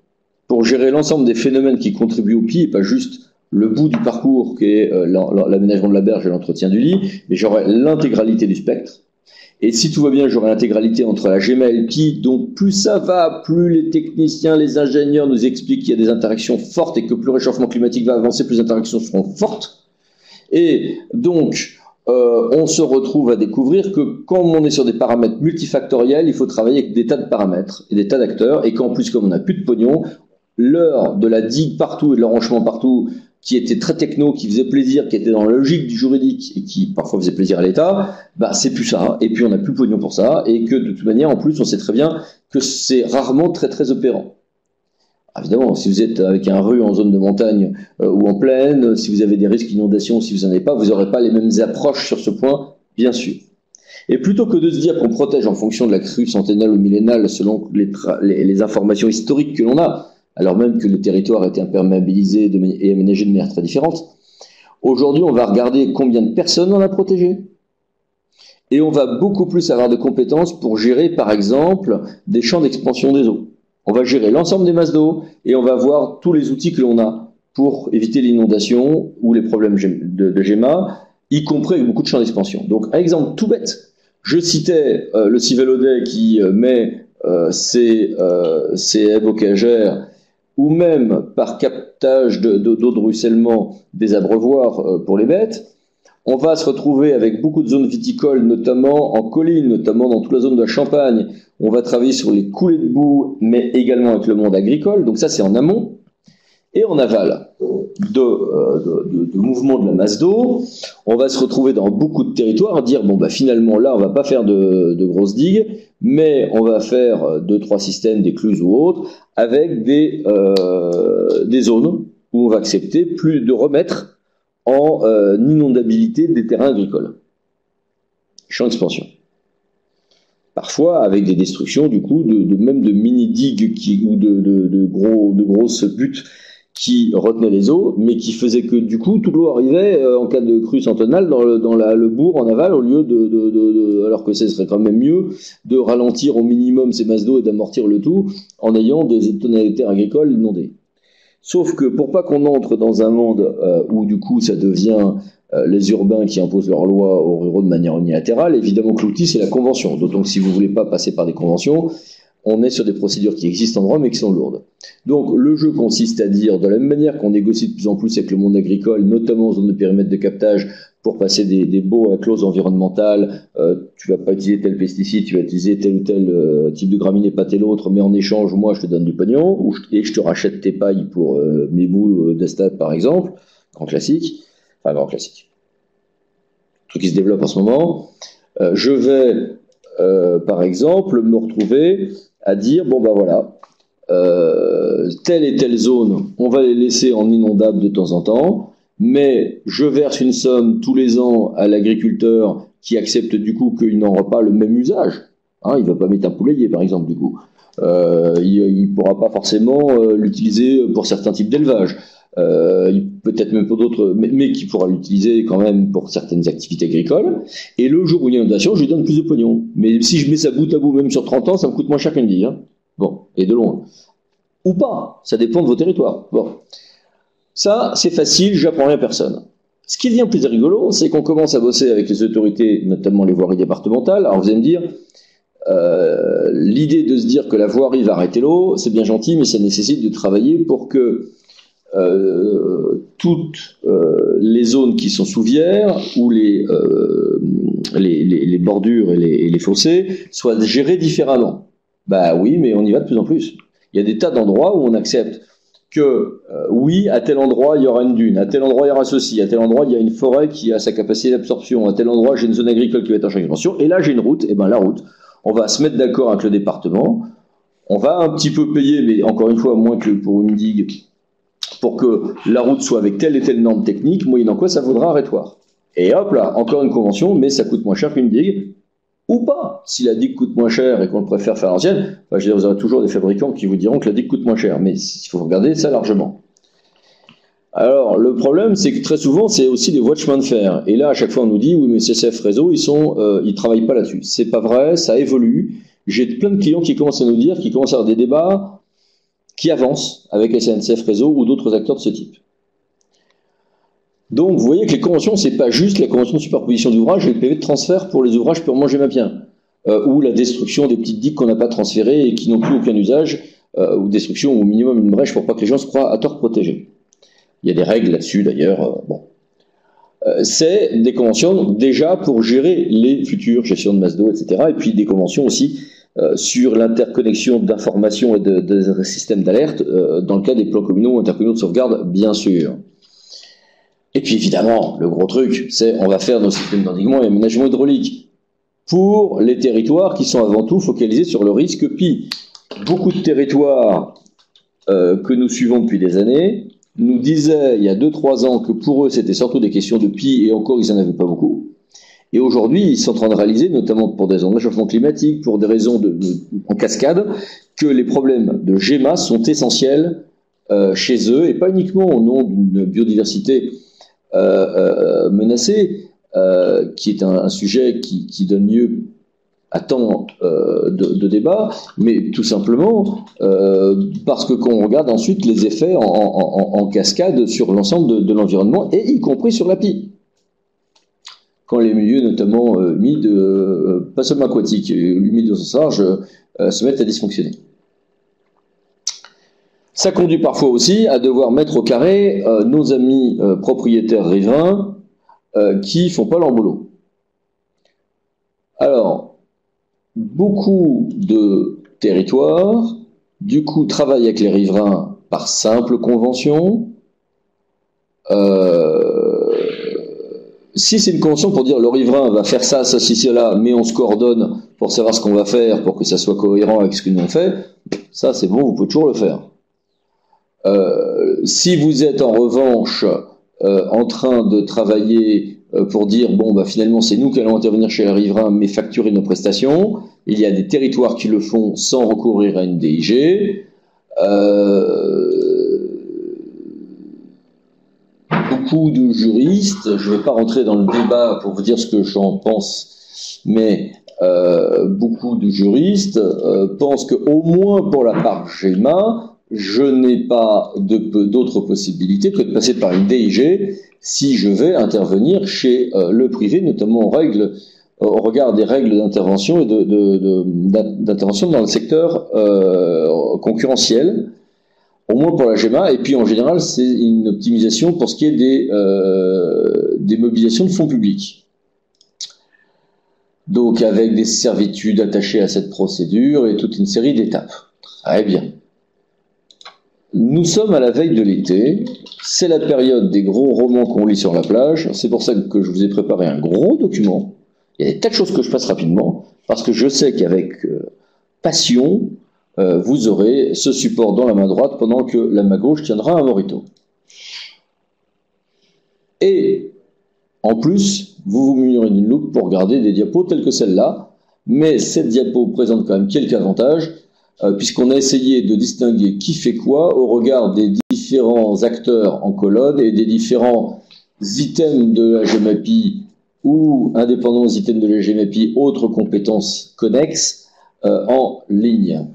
pour gérer l'ensemble des phénomènes qui contribuent au PI, et pas juste le bout du parcours qui est l'aménagement de la berge et l'entretien du lit, mais j'aurai l'intégralité du spectre. Et si tout va bien, j'aurai l'intégralité entre la GEMA et le PI. Donc plus ça va, plus les techniciens, les ingénieurs nous expliquent qu'il y a des interactions fortes et que plus le réchauffement climatique va avancer, plus les interactions seront fortes. Et donc, on se retrouve à découvrir que quand on est sur des paramètres multifactoriels, il faut travailler avec des tas de paramètres et des tas d'acteurs, et qu'en plus, comme on n'a plus de pognon, l'heure de la digue partout et de l'arrangement partout, qui était très techno, qui faisait plaisir, qui était dans la logique du juridique et qui parfois faisait plaisir à l'État, bah c'est plus ça. Et puis on n'a plus pognon pour ça, et que de toute manière, en plus, on sait très bien que c'est rarement très très opérant. Évidemment, si vous êtes avec un rue en zone de montagne ou en plaine, si vous avez des risques d'inondation, si vous n'en avez pas, vous n'aurez pas les mêmes approches sur ce point, bien sûr. Et plutôt que de se dire qu'on protège en fonction de la crue centennale ou millénale selon les informations historiques que l'on a, alors même que le territoire a été imperméabilisé et aménagé de manière très différente, aujourd'hui on va regarder combien de personnes on a protégées. Et on va beaucoup plus avoir de compétences pour gérer par exemple des champs d'expansion des eaux. On va gérer l'ensemble des masses d'eau et on va voir tous les outils que l'on a pour éviter l'inondation ou les problèmes de GEMA, y compris avec beaucoup de champs d'expansion. Donc un exemple tout bête, je citais le Civellaudet qui met ses haies bocagères ou même par captage d'eau de ruissellement des abreuvoirs pour les bêtes. On va se retrouver avec beaucoup de zones viticoles, notamment en collines, notamment dans toute la zone de la Champagne. On va travailler sur les coulées de boue, mais également avec le monde agricole. Donc ça, c'est en amont. Et en aval de mouvement de la masse d'eau, on va se retrouver dans beaucoup de territoires à dire, bon, bah, finalement, là, on va pas faire de grosses digues, mais on va faire 2-3 systèmes, d'écluses ou autres, avec des zones où on va accepter plus de remettre en inondabilité des terrains agricoles. Champ d'expansion. Parfois avec des destructions du coup même de mini-digues ou de grosses buttes qui retenaient les eaux, mais qui faisaient que du coup toute l'eau arrivait en cas de crue centennale dans le bourg en aval, au lieu alors que ce serait quand même mieux de ralentir au minimum ces masses d'eau et d'amortir le tout en ayant des tonalités agricoles inondées. Sauf que pour pas qu'on entre dans un monde où du coup ça devient les urbains qui imposent leurs lois aux ruraux de manière unilatérale, évidemment que l'outil c'est la convention. D'autant que si vous voulez pas passer par des conventions, on est sur des procédures qui existent en droit mais qui sont lourdes. Donc le jeu consiste à dire, de la même manière qu'on négocie de plus en plus avec le monde agricole, notamment en zone de périmètre de captage, pour passer des baux à clause environnementale, tu vas pas utiliser tel pesticide, tu vas utiliser tel ou tel type de graminée, pas tel autre, mais en échange, moi je te donne du pognon, et je te rachète tes pailles pour mes boules d'Estat par exemple, grand classique, truc qui se développe en ce moment. Je vais par exemple me retrouver à dire, bon bah voilà, telle et telle zone, on va les laisser en inondable de temps en temps, mais je verse une somme tous les ans à l'agriculteur qui accepte du coup qu'il n'aura pas le même usage. Hein, il ne va pas mettre un poulailler par exemple du coup. Il ne pourra pas forcément l'utiliser pour certains types d'élevage. Peut-être même pour d'autres, mais qui pourra l'utiliser quand même pour certaines activités agricoles. Et le jour où il y a une inondation, je lui donne plus de pognon. Mais si je mets ça bout à bout, même sur 30 ans, ça me coûte moins cher qu'une digue. Hein. Bon, et de loin. Ou pas, ça dépend de vos territoires. Bon. Ça, c'est facile, j'apprends rien à personne. Ce qui devient plus rigolo, c'est qu'on commence à bosser avec les autorités, notamment les voiries départementales. Alors vous allez me dire, l'idée de se dire que la voirie va arrêter l'eau, c'est bien gentil, mais ça nécessite de travailler pour que toutes les zones qui sont sous Vière ou les bordures et les fossés soient gérées différemment. Bah oui, mais on y va de plus en plus. Il y a des tas d'endroits où on accepte que oui, à tel endroit il y aura une dune, à tel endroit il y aura ceci, à tel endroit il y a une forêt qui a sa capacité d'absorption, à tel endroit j'ai une zone agricole qui va être en expansion, et là j'ai une route, et ben la route, on va se mettre d'accord avec le département, on va un petit peu payer, mais encore une fois moins que pour une digue, pour que la route soit avec telle et telle norme technique, moyennant quoi ça vaudra arrêtoire. Et hop là, encore une convention, mais ça coûte moins cher qu'une digue, ou pas. Si la digue coûte moins cher et qu'on préfère faire l'ancienne, enfin, je veux dire, vous aurez toujours des fabricants qui vous diront que la digue coûte moins cher, mais il faut regarder ça largement. Alors, le problème, c'est que très souvent, c'est aussi des voies de chemin de fer. Et là, à chaque fois, on nous dit, oui, mais CCF Réseau, ils travaillent pas là-dessus. C'est pas vrai, ça évolue. J'ai plein de clients qui commencent à nous dire, qui commencent à avoir des débats qui avance avec SNCF Réseau ou d'autres acteurs de ce type. Donc vous voyez que les conventions, c'est pas juste la convention de superposition d'ouvrages et le PV de transfert pour les ouvrages purement gémapiens, ou la destruction des petites digues qu'on n'a pas transférées et qui n'ont plus aucun usage, ou destruction ou au minimum une brèche pour pas que les gens se croient à tort protégés. Il y a des règles là-dessus d'ailleurs. C'est des conventions déjà pour gérer les futures gestions de masse d'eau, etc. Et puis des conventions aussi sur l'interconnexion d'informations et de systèmes d'alerte dans le cas des plans communaux ou intercommunaux de sauvegarde, bien sûr. Et puis évidemment, le gros truc, c'est on va faire nos systèmes d'endiguement et aménagement hydraulique pour les territoires qui sont avant tout focalisés sur le risque PI. Beaucoup de territoires que nous suivons depuis des années nous disaient il y a 2-3 ans que pour eux c'était surtout des questions de PI et encore ils n'en avaient pas beaucoup. Et aujourd'hui ils sont en train de réaliser, notamment pour des raisons de réchauffement climatique, pour des raisons en cascade, que les problèmes de GEMA sont essentiels chez eux et pas uniquement au nom d'une biodiversité menacée, qui est un sujet qui donne lieu à tant de débats, mais tout simplement parce que quand on regarde ensuite les effets en cascade sur l'ensemble de l'environnement, et y compris sur la PI. Quand les milieux, notamment humides, pas seulement aquatiques, humides au sens large, se mettent à dysfonctionner. Ça conduit parfois aussi à devoir mettre au carré nos amis propriétaires riverains qui font pas leur boulot. Alors, beaucoup de territoires, du coup, travaillent avec les riverains par simple convention. Si c'est une convention pour dire le riverain va faire ça, ça, cela, mais on se coordonne pour savoir ce qu'on va faire, pour que ça soit cohérent avec ce que nous on fait, ça c'est bon, vous pouvez toujours le faire. Si vous êtes en revanche en train de travailler pour dire bon bah finalement c'est nous qui allons intervenir chez les riverains mais facturer nos prestations, il y a des territoires qui le font sans recourir à une DIG. Beaucoup de juristes, je ne vais pas rentrer dans le débat pour vous dire ce que j'en pense, mais beaucoup de juristes pensent qu'au moins pour la part GEMA, je n'ai pas d'autre possibilité que de passer par une DIG si je vais intervenir chez le privé, notamment au regard des règles d'intervention et d'intervention dans le secteur concurrentiel, au moins pour la GEMA. Et puis en général, c'est une optimisation pour ce qui est des mobilisations de fonds publics. Donc avec des servitudes attachées à cette procédure et toute une série d'étapes. Très bien. Nous sommes à la veille de l'été, c'est la période des gros romans qu'on lit sur la plage, c'est pour ça que je vous ai préparé un gros document. Il y a des tas de choses que je passe rapidement, parce que je sais qu'avec passion, vous aurez ce support dans la main droite pendant que la main gauche tiendra un morito. Et en plus, vous munirez d'une loupe pour regarder des diapos telles que celle-là, mais cette diapo présente quand même quelques avantages, puisqu'on a essayé de distinguer qui fait quoi au regard des différents acteurs en colonne et des différents items de la GEMAPI ou indépendants des items de la GEMAPI, autres compétences connexes en ligne.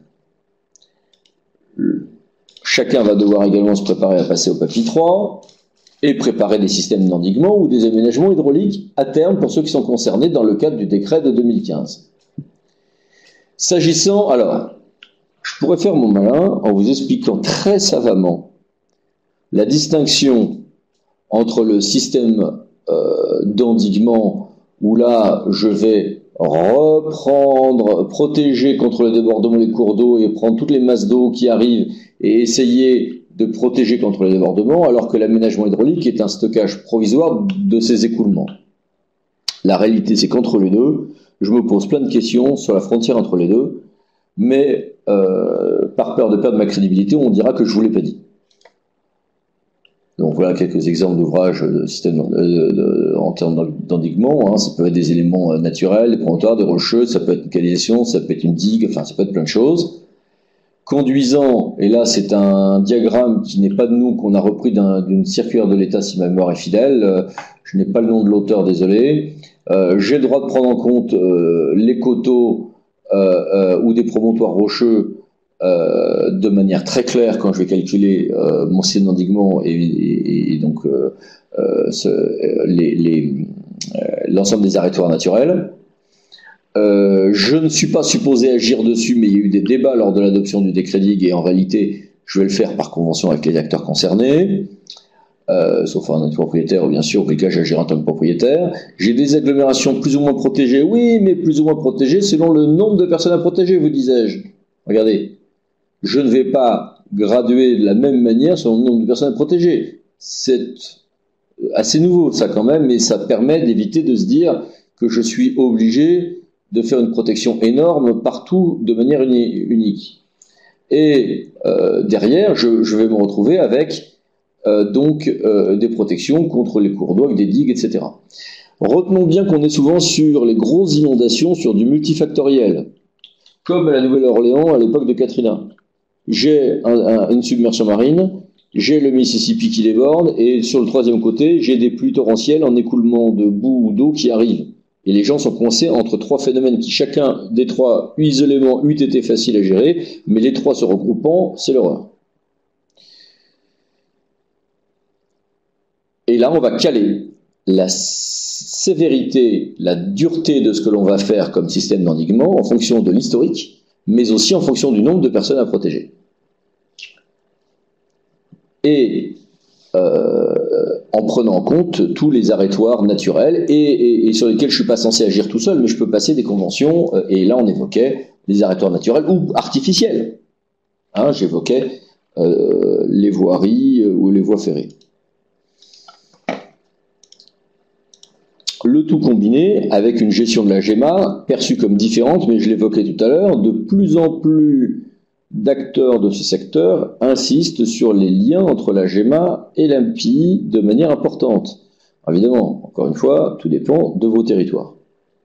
Chacun va devoir également se préparer à passer au PAPI 3 et préparer des systèmes d'endiguement ou des aménagements hydrauliques à terme pour ceux qui sont concernés dans le cadre du décret de 2015. S'agissant, alors, je pourrais faire mon malin en vous expliquant très savamment la distinction entre le système d'endiguement où là je vais reprendre, protéger contre le débordement des cours d'eau et prendre toutes les masses d'eau qui arrivent et essayer de protéger contre le débordement, alors que l'aménagement hydraulique est un stockage provisoire de ces écoulements. La réalité, c'est qu'entre les deux, je me pose plein de questions sur la frontière entre les deux, mais par peur de perdre ma crédibilité, on dira que je ne vous l'ai pas dit. Donc voilà quelques exemples d'ouvrages de système en termes d'endiguement. Hein. Ça peut être des éléments naturels, des promontoires, des rocheux, ça peut être une canalisation, ça peut être une digue, enfin ça peut être plein de choses. Conduisant, et là c'est un diagramme qui n'est pas de nous, qu'on a repris d'une circulaire de l'État si ma mémoire est fidèle, je n'ai pas le nom de l'auteur, désolé. J'ai le droit de prendre en compte les coteaux ou des promontoires rocheux de manière très claire quand je vais calculer mon système d'endiguement et donc l'ensemble des arrêtoires naturels. Je ne suis pas supposé agir dessus, mais il y a eu des débats lors de l'adoption du décret digue et en réalité, je vais le faire par convention avec les acteurs concernés, sauf un propriétaire, bien sûr, auquel cas j'agirai en tant que propriétaire. J'ai des agglomérations plus ou moins protégées, oui, mais plus ou moins protégées selon le nombre de personnes à protéger, vous disais-je. Regardez, je ne vais pas graduer de la même manière selon le nombre de personnes à protéger. C'est assez nouveau, ça quand même, mais ça permet d'éviter de se dire que je suis obligé de faire une protection énorme partout de manière unique. Et derrière, je vais me retrouver avec des protections contre les cours d'eau, avec des digues, etc. Retenons bien qu'on est souvent sur les grosses inondations, sur du multifactoriel, comme à la Nouvelle-Orléans à l'époque de Katrina. J'ai une submersion marine, j'ai le Mississippi qui déborde, et sur le troisième côté, j'ai des pluies torrentielles en écoulement de boue ou d'eau qui arrivent. Et les gens sont coincés entre trois phénomènes qui, chacun des trois, isolément, eût été facile à gérer, mais les trois se regroupant, c'est l'horreur. Et là, on va caler la sévérité, la dureté de ce que l'on va faire comme système d'endiguement en fonction de l'historique, mais aussi en fonction du nombre de personnes à protéger. Et en prenant en compte tous les arrêtoires naturels et sur lesquels je ne suis pas censé agir tout seul, mais je peux passer des conventions, et là on évoquait les arrêtoires naturels ou artificiels. Hein, j'évoquais les voiries ou les voies ferrées. Le tout combiné avec une gestion de la GEMA perçue comme différente, mais je l'évoquais tout à l'heure, de plus en plus d'acteurs de ce secteur insistent sur les liens entre la GEMA et l'AMPI de manière importante. Évidemment, encore une fois, tout dépend de vos territoires.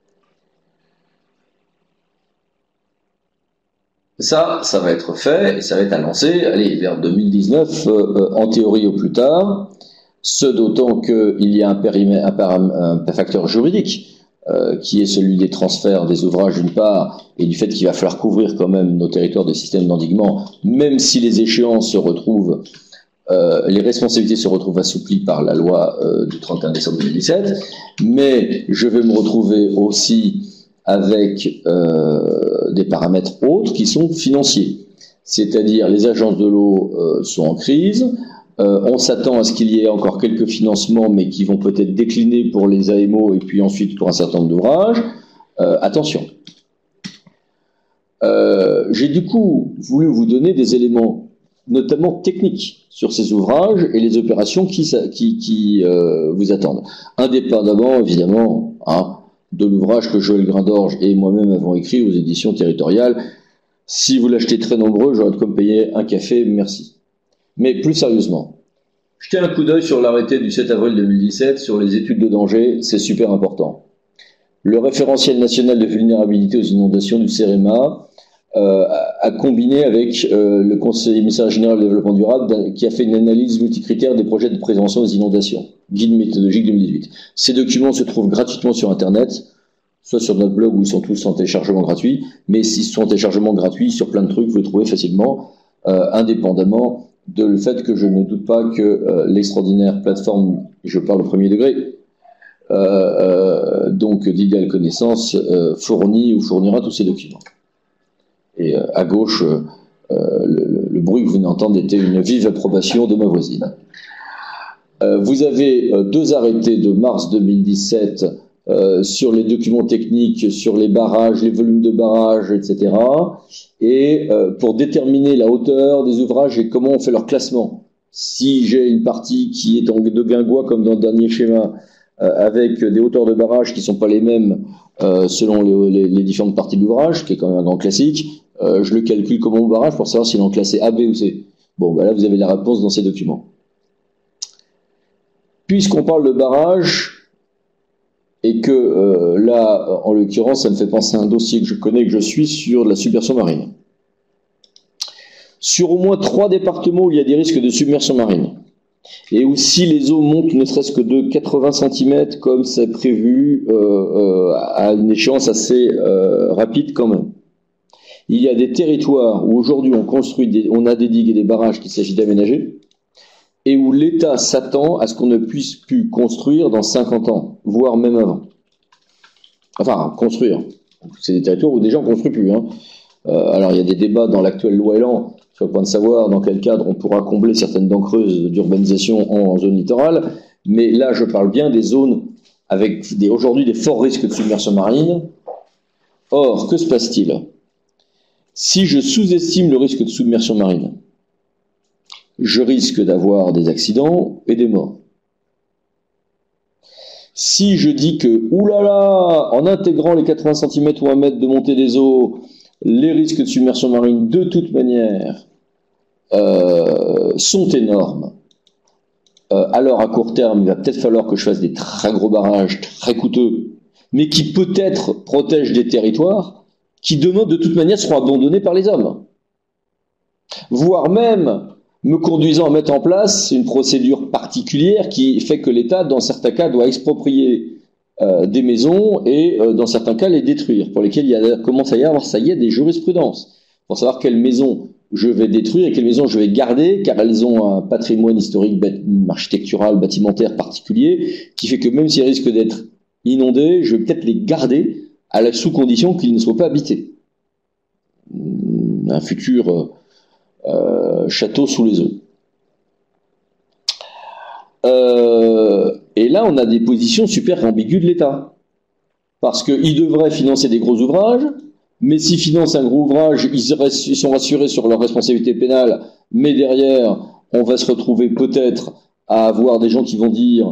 Ça va être fait et ça va être annoncé, allez, vers 2019, en théorie au plus tard, ce d'autant qu'il y a un facteur juridique qui est celui des transferts des ouvrages d'une part, et du fait qu'il va falloir couvrir quand même nos territoires de systèmes d'endiguement, même si les échéances se retrouvent, les responsabilités se retrouvent assouplies par la loi du 31 décembre 2017, mais je vais me retrouver aussi avec des paramètres autres qui sont financiers. C'est-à-dire les agences de l'eau sont en crise, on s'attend à ce qu'il y ait encore quelques financements, mais qui vont peut-être décliner pour les AMO et puis ensuite pour un certain nombre d'ouvrages. Attention. J'ai du coup voulu vous donner des éléments, notamment techniques, sur ces ouvrages et les opérations qui vous attendent. Indépendamment, évidemment, de l'ouvrage que Joël Grindorge et moi-même avons écrit aux éditions territoriales. Si vous l'achetez très nombreux, j'aurai de quoi me payer un café, merci. Mais plus sérieusement, jetez un coup d'œil sur l'arrêté du 7 avril 2017 sur les études de danger, c'est super important. Le référentiel national de vulnérabilité aux inondations du CEREMA a combiné avec le Conseil émissaire général de développement durable qui a fait une analyse multicritère des projets de prévention des inondations, guide méthodologique 2018. Ces documents se trouvent gratuitement sur Internet, soit sur notre blog où ils sont tous en téléchargement gratuit, mais s'ils sont en téléchargement gratuit sur plein de trucs, vous les trouvez facilement, indépendamment de le fait que je ne doute pas que l'extraordinaire plateforme, je parle au premier degré, donc d'égale connaissance, fournit ou fournira tous ces documents. Et à gauche, le bruit que vous venez d'entendre était une vive approbation de ma voisine. Vous avez deux arrêtés de mars 2017 sur les documents techniques, sur les barrages, les volumes de barrages, etc. Et pour déterminer la hauteur des ouvrages et comment on fait leur classement. Si j'ai une partie qui est de guingois, comme dans le dernier schéma, avec des hauteurs de barrage qui ne sont pas les mêmes selon les différentes parties de l'ouvrage, qui est quand même un grand classique, je le calcule comme mon barrage pour savoir s'il est en classé A, B ou C. Bon, là, vous avez la réponse dans ces documents. Puisqu'on parle de barrage, et que là, en l'occurrence, ça me fait penser à un dossier que je connais, que je suis, sur la submersion marine. Sur au moins 3 départements où il y a des risques de submersion marine, et où si les eaux montent ne serait-ce que de 80 cm, comme c'est prévu, à une échéance assez rapide quand même, Il y a des territoires où aujourd'hui on a des digues et des barrages qu'il s'agit d'aménager, et où l'État s'attend à ce qu'on ne puisse plus construire dans 50 ans, voire même avant. Enfin, construire. C'est des territoires où déjà on ne construit plus. Alors il y a des débats dans l'actuelle loi Elan sur le point de savoir dans quel cadre on pourra combler certaines dents creuses d'urbanisation en zone littorale, mais là je parle bien des zones avec aujourd'hui des forts risques de submersion marine. Or, que se passe-t-il? Si je sous-estime le risque de submersion marine, je risque d'avoir des accidents et des morts. Si je dis que, oulala, en intégrant les 80 cm ou 1 mètre de montée des eaux, les risques de submersion marine, de toute manière, sont énormes, alors à court terme, il va peut-être falloir que je fasse des très gros barrages, très coûteux, mais qui peut-être protègent des territoires qui demain, de toute manière, seront abandonnés par les hommes. Voire même me conduisant à mettre en place une procédure particulière qui fait que l'État, dans certains cas, doit exproprier des maisons et, dans certains cas, les détruire, pour lesquels il commence à y avoir, ça y est, des jurisprudences, pour savoir quelles maisons je vais détruire et quelles maisons je vais garder, car elles ont un patrimoine historique, architectural, bâtimentaire particulier, qui fait que même si elles risquent d'être inondées, je vais peut-être les garder sous condition qu'ils ne soient pas habités. Un futur château sous les eaux. Et là, on a des positions super ambiguës de l'État. Parce qu'il devrait financer des gros ouvrages, mais s'ils financent un gros ouvrage, ils sont rassurés sur leur responsabilité pénale, mais derrière, on va se retrouver peut-être à avoir des gens qui vont dire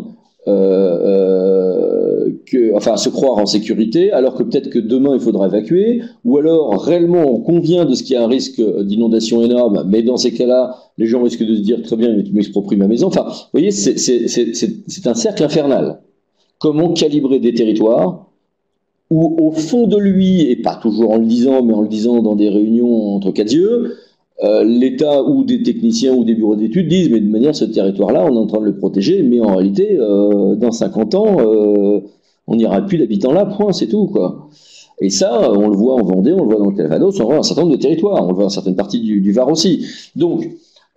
se croire en sécurité, alors que peut-être que demain il faudra évacuer, ou alors réellement on convient de ce qu'il y a un risque d'inondation énorme, mais dans ces cas-là, les gens risquent de se dire très bien, mais tu m'expropries ma maison. Enfin, vous voyez, c'est un cercle infernal. Comment calibrer des territoires où au fond de lui, et pas toujours en le disant, mais en le disant dans des réunions entre quatre yeux, l'État ou des techniciens ou des bureaux d'études disent, mais de manière, ce territoire-là, on est en train de le protéger, mais en réalité, dans 50 ans, on n'ira plus d'habitants là, point, c'est tout, quoi. Et ça, on le voit en Vendée, on le voit dans le Calvados, on le voit dans un certain nombre de territoires, on le voit dans certaines parties du Var aussi. Donc,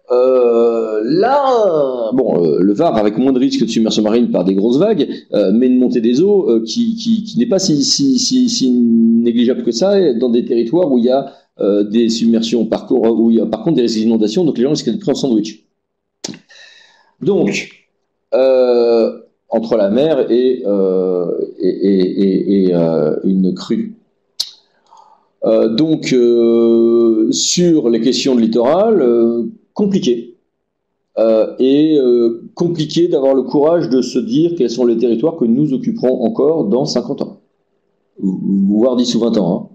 le Var avec moins de risque de submersion marine par des grosses vagues, mais une montée des eaux qui n'est pas si négligeable que ça, dans des territoires où il y a des submersions où il y a par contre des inondations, donc les gens risquent d'être pris en sandwich. Donc, entre la mer et une crue. Sur les questions de littoral, compliqué. Compliqué d'avoir le courage de se dire quels sont les territoires que nous occuperons encore dans 50 ans. Voire 10 ou 20 ans.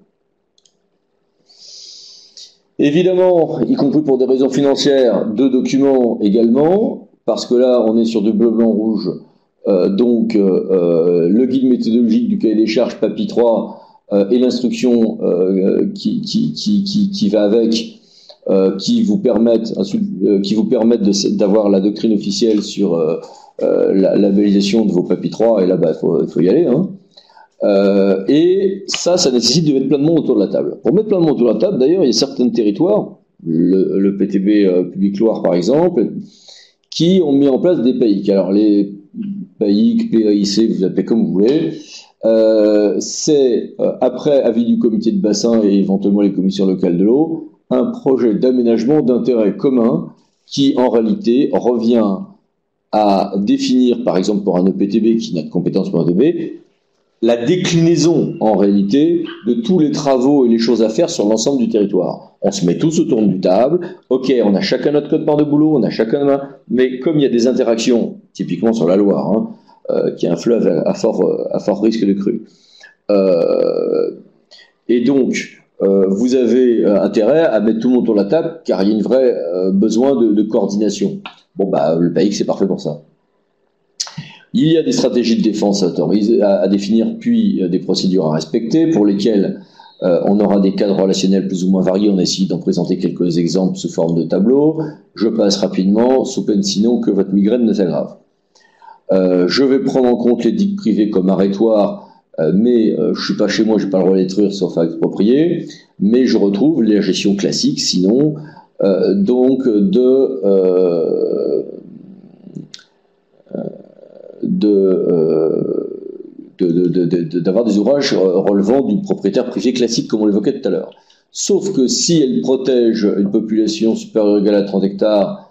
Évidemment, y compris pour des raisons financières, 2 documents également, parce que là, on est sur du bleu, blanc, rouge. Le guide méthodologique du cahier des charges, PAPI 3, et l'instruction qui va avec, qui vous permettent d'avoir la doctrine officielle sur la labellisation de vos PAPI 3, et là, faut y aller. Et ça nécessite de mettre plein de monde autour de la table. Pour mettre plein de monde autour de la table, d'ailleurs, il y a certains territoires, le PTB Public Loire par exemple, qui ont mis en place des PAIC. Alors les PAIC, PAIC, vous appelez comme vous voulez, c'est après avis du comité de bassin et éventuellement les commissions locales de l'eau, un projet d'aménagement d'intérêt commun qui en réalité revient à définir, par exemple pour un EPTB qui n'a de compétences pour un EPTB, la déclinaison en réalité de tous les travaux et les choses à faire sur l'ensemble du territoire. On se met tous autour d'une table, ok, on a chacun notre code-part de boulot, on a chacun mais comme il y a des interactions, typiquement sur la Loire, qui est un fleuve à fort risque de crue, et donc vous avez intérêt à mettre tout le monde autour de la table, car il y a une vraie besoin de coordination. Le PAIC c'est parfait pour ça. Il y a des stratégies de défense à définir, puis des procédures à respecter, pour lesquelles on aura des cadres relationnels plus ou moins variés. On a essayé d'en présenter quelques exemples sous forme de tableau. Je passe rapidement, sous peine sinon que votre migraine ne s'aggrave. Je vais prendre en compte les digues privées comme arrêtoires, je suis pas chez moi, j'ai pas le droit de détruire sauf à exproprier, mais je retrouve la gestion classique, sinon, donc d'avoir des ouvrages relevant du propriétaire privé classique, comme on l'évoquait tout à l'heure. Sauf que si elle protège une population supérieure ou égale à 30 hectares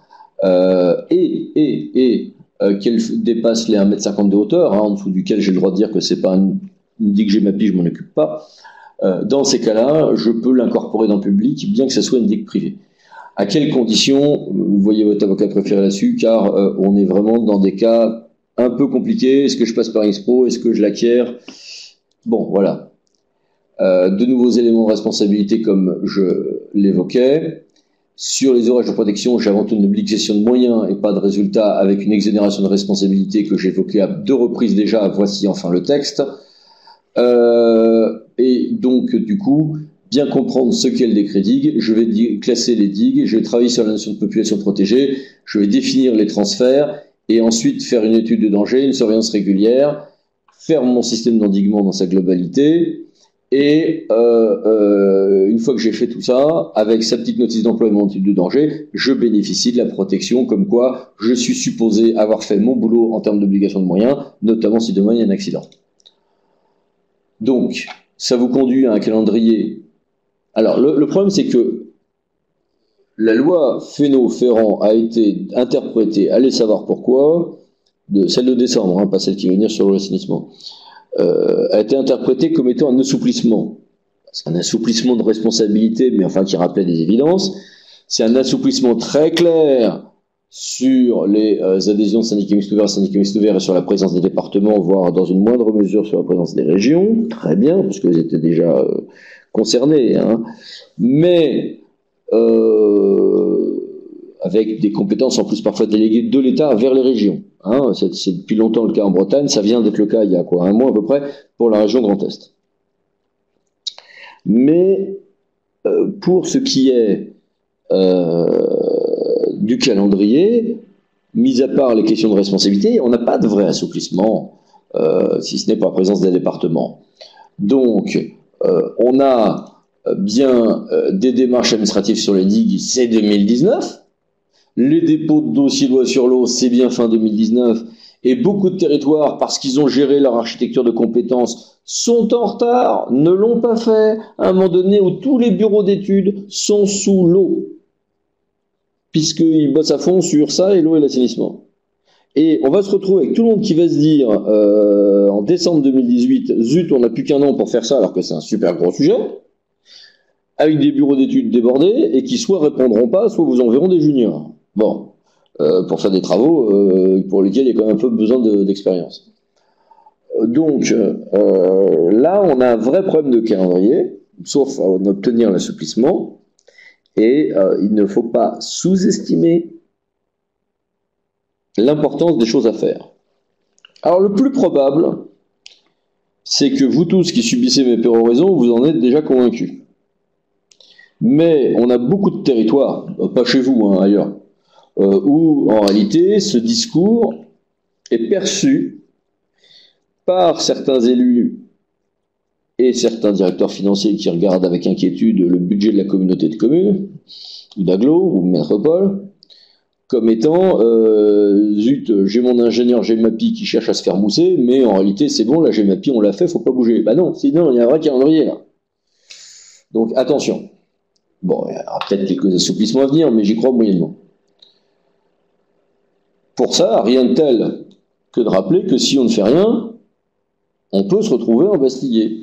qu'elle dépasse les 1,50 m de hauteur, en dessous duquel j'ai le droit de dire que c'est pas une digue GEMAPI, je m'en occupe pas, dans ces cas-là, je peux l'incorporer dans le public, bien que ce soit une digue privée. À quelles conditions? Vous voyez votre avocat préféré là-dessus, car on est vraiment dans des cas un peu compliqués. Est-ce que je passe par Expro? Est-ce que je l'acquiers? Bon, voilà. De nouveaux éléments de responsabilité, comme je l'évoquais. Sur les ouvrages de protection, j'ai avant tout une obligation de moyens et pas de résultat, avec une exonération de responsabilité que j'ai évoquée à 2 reprises déjà. Voici enfin le texte. Et donc, du coup, bien comprendre ce qu'est le décret digue, je vais classer les digues, je vais travailler sur la notion de population protégée, je vais définir les transferts, et ensuite faire une étude de danger, une surveillance régulière, faire mon système d'endiguement dans sa globalité, et une fois que j'ai fait tout ça, avec sa petite notice d'emploi et mon étude de danger, je bénéficie de la protection, comme quoi je suis supposé avoir fait mon boulot en termes d'obligation de moyens, notamment si demain il y a un accident. Donc, ça vous conduit à un calendrier. Alors, le problème, c'est que la loi Fesneau-Ferrand a été interprétée, allez savoir pourquoi, celle de décembre, pas celle qui va venir sur l'assainissement, a été interprétée comme étant un assouplissement. C'est un assouplissement de responsabilité, mais enfin qui rappelait des évidences. C'est un assouplissement très clair sur les adhésions de syndicats mixtes ouverts et sur la présence des départements, voire dans une moindre mesure sur la présence des régions. Très bien, parce qu'ils étaient déjà concernés. Mais avec des compétences en plus parfois déléguées de l'État vers les régions. C'est depuis longtemps le cas en Bretagne, ça vient d'être le cas il y a un mois à peu près pour la région Grand Est. Mais pour ce qui est du calendrier, mis à part les questions de responsabilité, on n'a pas de vrai assouplissement, si ce n'est par la présence des départements. Donc, on a bien des démarches administratives sur les digues, c'est 2019. Les dépôts de dossiers loi sur l'eau, c'est bien fin 2019. Et beaucoup de territoires, parce qu'ils ont géré leur architecture de compétences, sont en retard, ne l'ont pas fait, à un moment donné où tous les bureaux d'études sont sous l'eau, puisqu'ils bossent à fond sur ça et l'eau et l'assainissement. Et on va se retrouver avec tout le monde qui va se dire, en décembre 2018, zut, on n'a plus qu'un an pour faire ça, alors que c'est un super gros sujet, avec des bureaux d'études débordés, et qui soit répondront pas, soit vous enverront des juniors. Bon, pour faire des travaux pour lesquels il y a quand même un peu besoin d'expérience. Donc, là, on a un vrai problème de calendrier, sauf à obtenir l'assouplissement, et il ne faut pas sous-estimer l'importance des choses à faire. Alors, le plus probable, c'est que vous tous qui subissez mes péroraisons, vous en êtes déjà convaincus. Mais on a beaucoup de territoires, pas chez vous, ailleurs, où en réalité ce discours est perçu par certains élus et certains directeurs financiers qui regardent avec inquiétude le budget de la communauté de communes, ou d'agglo, ou de métropole, comme étant zut, j'ai mon ingénieur GEMAPI qui cherche à se faire mousser, mais en réalité c'est bon, la GEMAPI on l'a fait, faut pas bouger. Bah non, sinon il y a un vrai calendrier là. Donc attention. Bon, il y aura peut-être quelques assouplissements à venir, mais j'y crois moyennement. Pour ça, rien de tel que de rappeler que si on ne fait rien, on peut se retrouver embastillé.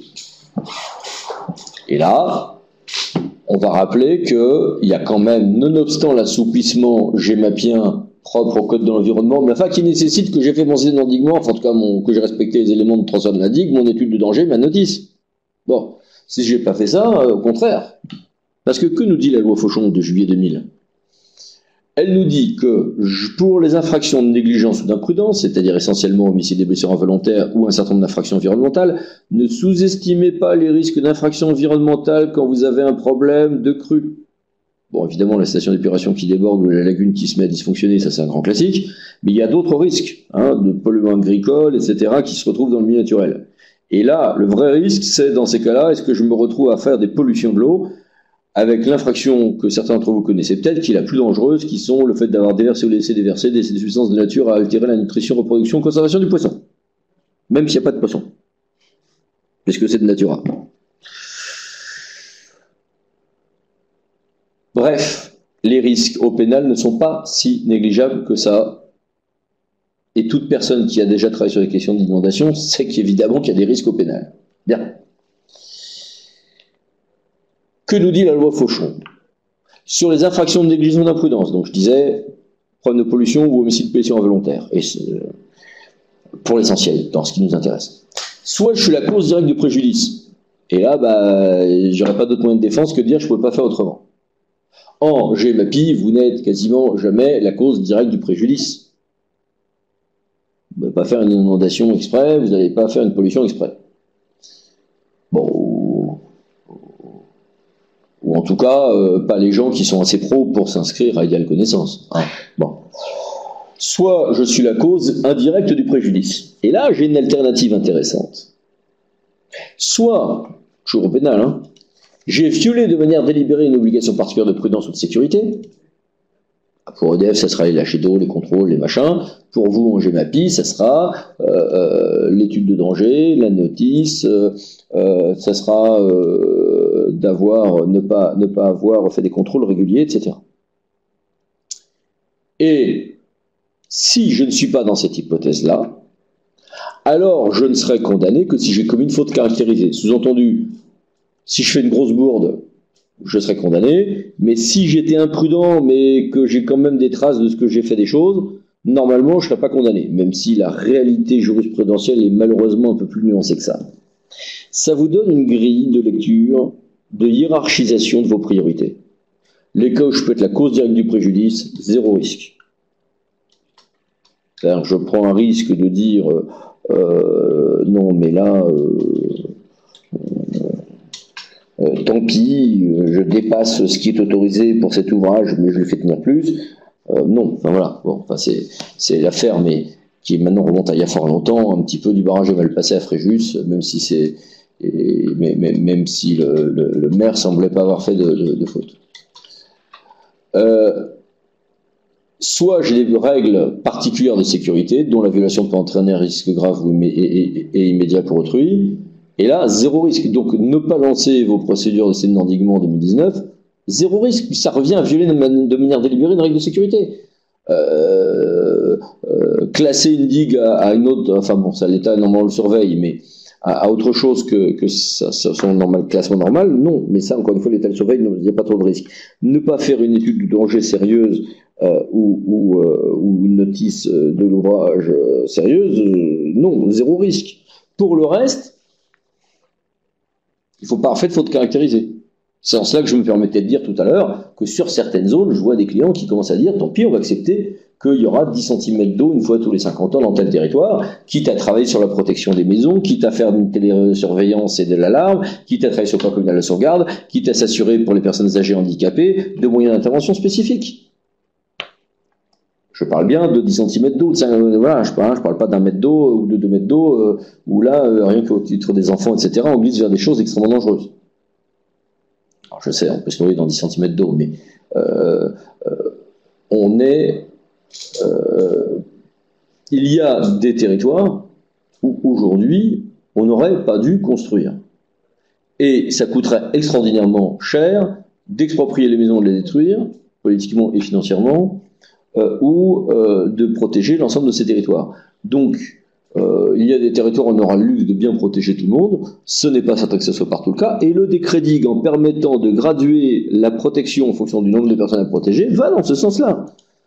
Et là, on va rappeler qu'il y a quand même, nonobstant l'assouplissement GEMAPien propre au code de l'environnement, mais enfin qui nécessite que j'ai fait mon système d'endiguement, enfin en tout cas que j'ai respecté les éléments de transfert de la digue, mon étude de danger, ma notice. Bon, si j'ai pas fait ça, au contraire. Parce que nous dit la loi Fauchon de juillet 2000? Elle nous dit que pour les infractions de négligence ou d'imprudence, c'est-à-dire essentiellement homicide et blessures involontaires ou un certain nombre d'infractions environnementales, ne sous-estimez pas les risques d'infractions environnementales quand vous avez un problème de crue. Bon, évidemment, la station d'épuration qui déborde ou la lagune qui se met à dysfonctionner, ça c'est un grand classique, mais il y a d'autres risques, de polluants agricoles, etc., qui se retrouvent dans le milieu naturel. Et là, le vrai risque, c'est dans ces cas-là, est-ce que je me retrouve à faire des pollutions de l'eau avec l'infraction que certains d'entre vous connaissez peut-être, qui est la plus dangereuse, qui sont le fait d'avoir déversé ou laissé déverser des substances de nature à altérer la nutrition, reproduction, conservation du poisson. Même s'il n'y a pas de poisson. Puisque c'est de natura. Bref, les risques au pénal ne sont pas si négligeables que ça. Et toute personne qui a déjà travaillé sur les questions d'inondation sait qu'évidemment qu'il y a des risques au pénal. Bien. Que nous dit la loi Fauchon? Sur les infractions de négligence d'imprudence, donc je disais, problème de pollution ou homicide de pollution involontaire, et pour l'essentiel, dans ce qui nous intéresse. Soit je suis la cause directe du préjudice, et là, j'aurais pas d'autre moyen de défense que de dire je ne peux pas faire autrement. En GMAPI, vous n'êtes quasiment jamais la cause directe du préjudice. Vous n'allez pas faire une inondation exprès, vous n'allez pas faire une pollution exprès. Bon, ou en tout cas, pas les gens qui sont assez pros pour s'inscrire à Égale Connaissance. Hein. Bon. Soit je suis la cause indirecte du préjudice. Et là, j'ai une alternative intéressante. Soit, toujours au pénal, hein, j'ai violé de manière délibérée une obligation particulière de prudence ou de sécurité. Pour EDF, ça sera les lâchers d'eau, les contrôles, les machins. Pour vous, en GMAPI, ça sera l'étude de danger, la notice, ça sera ne pas avoir fait des contrôles réguliers, etc. Et si je ne suis pas dans cette hypothèse-là, alors je ne serai condamné que si j'ai commis une faute caractérisée. Sous-entendu, si je fais une grosse bourde, je serai condamné, mais si j'étais imprudent, mais que j'ai quand même des traces de ce que j'ai fait des choses, normalement je ne serai pas condamné, même si la réalité jurisprudentielle est malheureusement un peu plus nuancée que ça. Ça vous donne une grille de lecture, de hiérarchisation de vos priorités. Les cas où je peux être la cause directe du préjudice, zéro risque. C'est-à-dire que je prends un risque de dire non, mais là, tant pis, je dépasse ce qui est autorisé pour cet ouvrage, mais je le fais tenir plus. Non, enfin voilà. Bon, enfin c'est l'affaire, mais qui maintenant remonte à il y a fort longtemps, un petit peu du barrage de Malpasset à Fréjus, même si c'est, même si le maire semblait pas avoir fait de faute. Soit j'ai des règles particulières de sécurité, dont la violation peut entraîner un risque grave et immédiat pour autrui. Et là, zéro risque. Donc, ne pas lancer vos procédures de scène d'endiguement en 2019, zéro risque. Ça revient à violer de manière délibérée une règle de sécurité. Classer une digue à une autre, enfin bon, ça l'État normalement le surveille, mais à autre chose que son classement normal, non. Mais ça, encore une fois, l'État le surveille, il n'y a pas trop de risque. Ne pas faire une étude de danger sérieuse ou une notice de l'ouvrage sérieuse, non, zéro risque. Pour le reste, il faut pas faire de faute caractérisée. C'est en cela que je me permettais de dire tout à l'heure que sur certaines zones, je vois des clients qui commencent à dire tant pis, on va accepter qu'il y aura 10 cm d'eau une fois tous les 50 ans dans tel territoire, quitte à travailler sur la protection des maisons, quitte à faire une télésurveillance et de l'alarme, quitte à travailler sur le plan communal de sauvegarde, quitte à s'assurer pour les personnes âgées handicapées de moyens d'intervention spécifiques. Je parle bien de 10 cm d'eau, voilà, je parle pas d'un mètre d'eau ou de 2 mètres d'eau, où là, rien qu'au titre des enfants, etc., on glisse vers des choses extrêmement dangereuses. Alors je sais, on peut se nourrir dans 10 cm d'eau, mais il y a des territoires où aujourd'hui, on n'aurait pas dû construire. Et ça coûterait extraordinairement cher d'exproprier les maisons, de les détruire, politiquement et financièrement, ou de protéger l'ensemble de ces territoires. Donc, il y a des territoires où on aura le luxe de bien protéger tout le monde, ce n'est pas certain que ce soit partout le cas, et le décret DIG, en permettant de graduer la protection en fonction du nombre de personnes à protéger, va dans ce sens-là.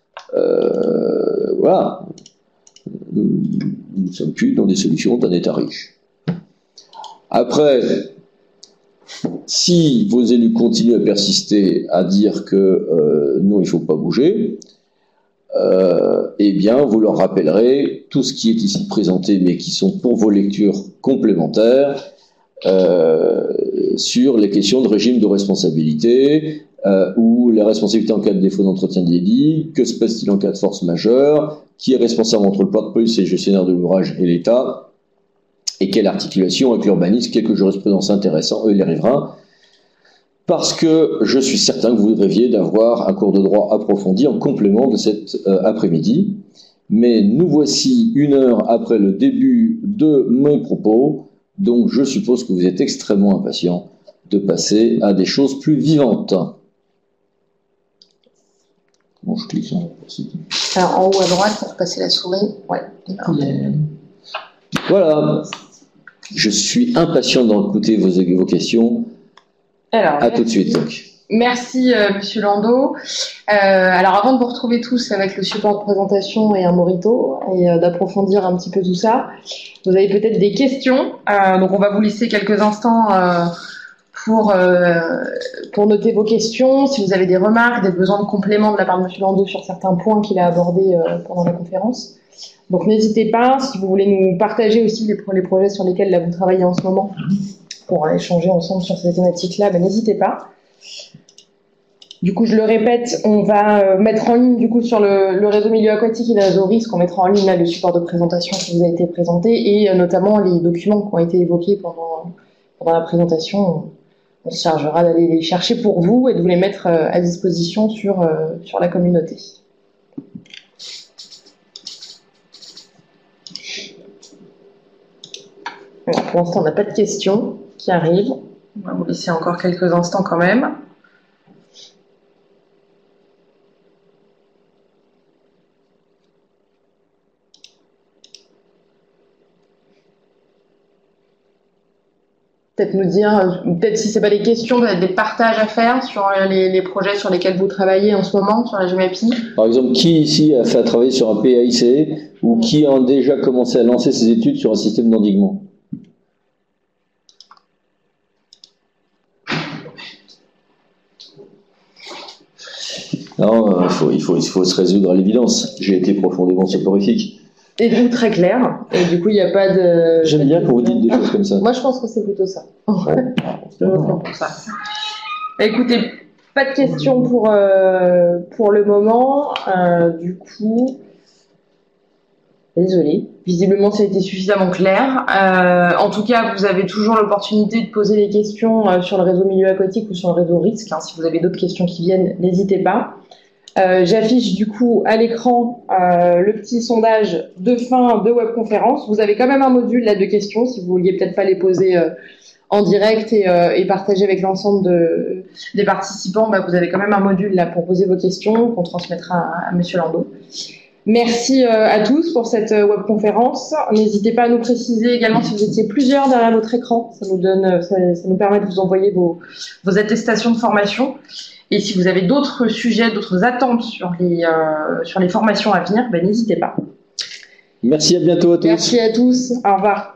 Voilà. Nous ne sommes plus dans des solutions d'un État riche. Après, si vos élus continuent à persister à dire que non, il ne faut pas bouger, eh bien, vous leur rappellerez tout ce qui est ici présenté, mais qui sont pour vos lectures complémentaires, sur les questions de régime de responsabilité, ou la responsabilité en cas de défaut d'entretien des digues, que se passe-t-il en cas de force majeure, qui est responsable entre le plan de police et le gestionnaire de l'ouvrage et l'État, Et quelle articulation avec l'urbanisme, quelques jurisprudences intéressantes, les riverains, parce que je suis certain que vous rêviez d'avoir un cours de droit approfondi en complément de cet après-midi. Mais nous voici 1 heure après le début de mes propos, donc je suppose que vous êtes extrêmement impatient de passer à des choses plus vivantes. Bon, je clique sur le site. Alors, en haut à droite, pour passer la souris. Ouais. Voilà. Je suis impatient d'écouter vos questions. Alors, à tout de suite. Donc. Merci, Monsieur Landau. Alors, avant de vous retrouver tous avec le support de présentation et un morito, et d'approfondir un petit peu tout ça, vous avez peut-être des questions. Donc, on va vous laisser quelques instants pour noter vos questions. Si vous avez des remarques, des besoins de compléments de la part de Monsieur Landau sur certains points qu'il a abordés pendant la conférence. Donc, n'hésitez pas. Si vous voulez nous partager aussi les projets sur lesquels là, vous travaillez en ce moment, pour échanger ensemble sur ces thématiques-là, ben, n'hésitez pas. Du coup, je le répète, on va mettre en ligne du coup sur le réseau milieu aquatique et le réseau risque, on mettra en ligne là, le support de présentation qui vous a été présenté et notamment les documents qui ont été évoqués pendant la présentation. On se chargera d'aller les chercher pour vous et de vous les mettre à disposition sur la communauté. Alors, pour l'instant, on n'a pas de questions qui arrivent. On va vous laisser encore quelques instants quand même. Peut-être nous dire, peut-être si ce n'est pas des questions, peut-être des partages à faire sur les projets sur lesquels vous travaillez en ce moment, sur la GMAPI. Par exemple, qui ici a fait travailler sur un PAICE ou qui a déjà commencé à lancer ses études sur un système d'endiguement? Non, il faut se résoudre à l'évidence. J'ai été profondément soporifique. Et donc très clair, et du coup il n'y a pas de... J'aime bien quand vous dites des choses comme ça. Moi je pense que c'est plutôt ça. Pour ça. Écoutez, pas de questions pour le moment, du coup... Désolée, visiblement ça a été suffisamment clair. En tout cas, vous avez toujours l'opportunité de poser des questions sur le réseau milieu aquatique ou sur le réseau risque. Hein. Si vous avez d'autres questions qui viennent, n'hésitez pas. J'affiche du coup à l'écran le petit sondage de fin de webconférence. Vous avez quand même un module là de questions si vous vouliez peut-être pas les poser en direct et partager avec l'ensemble des participants. Bah, vous avez quand même un module là pour poser vos questions qu'on transmettra à Monsieur Landau. Merci à tous pour cette webconférence. N'hésitez pas à nous préciser également si vous étiez plusieurs derrière votre écran. Ça nous permet de vous envoyer vos attestations de formation. Et si vous avez d'autres sujets, d'autres attentes sur les formations à venir, ben, n'hésitez pas. Merci, à bientôt à tous. Merci à tous. Au revoir.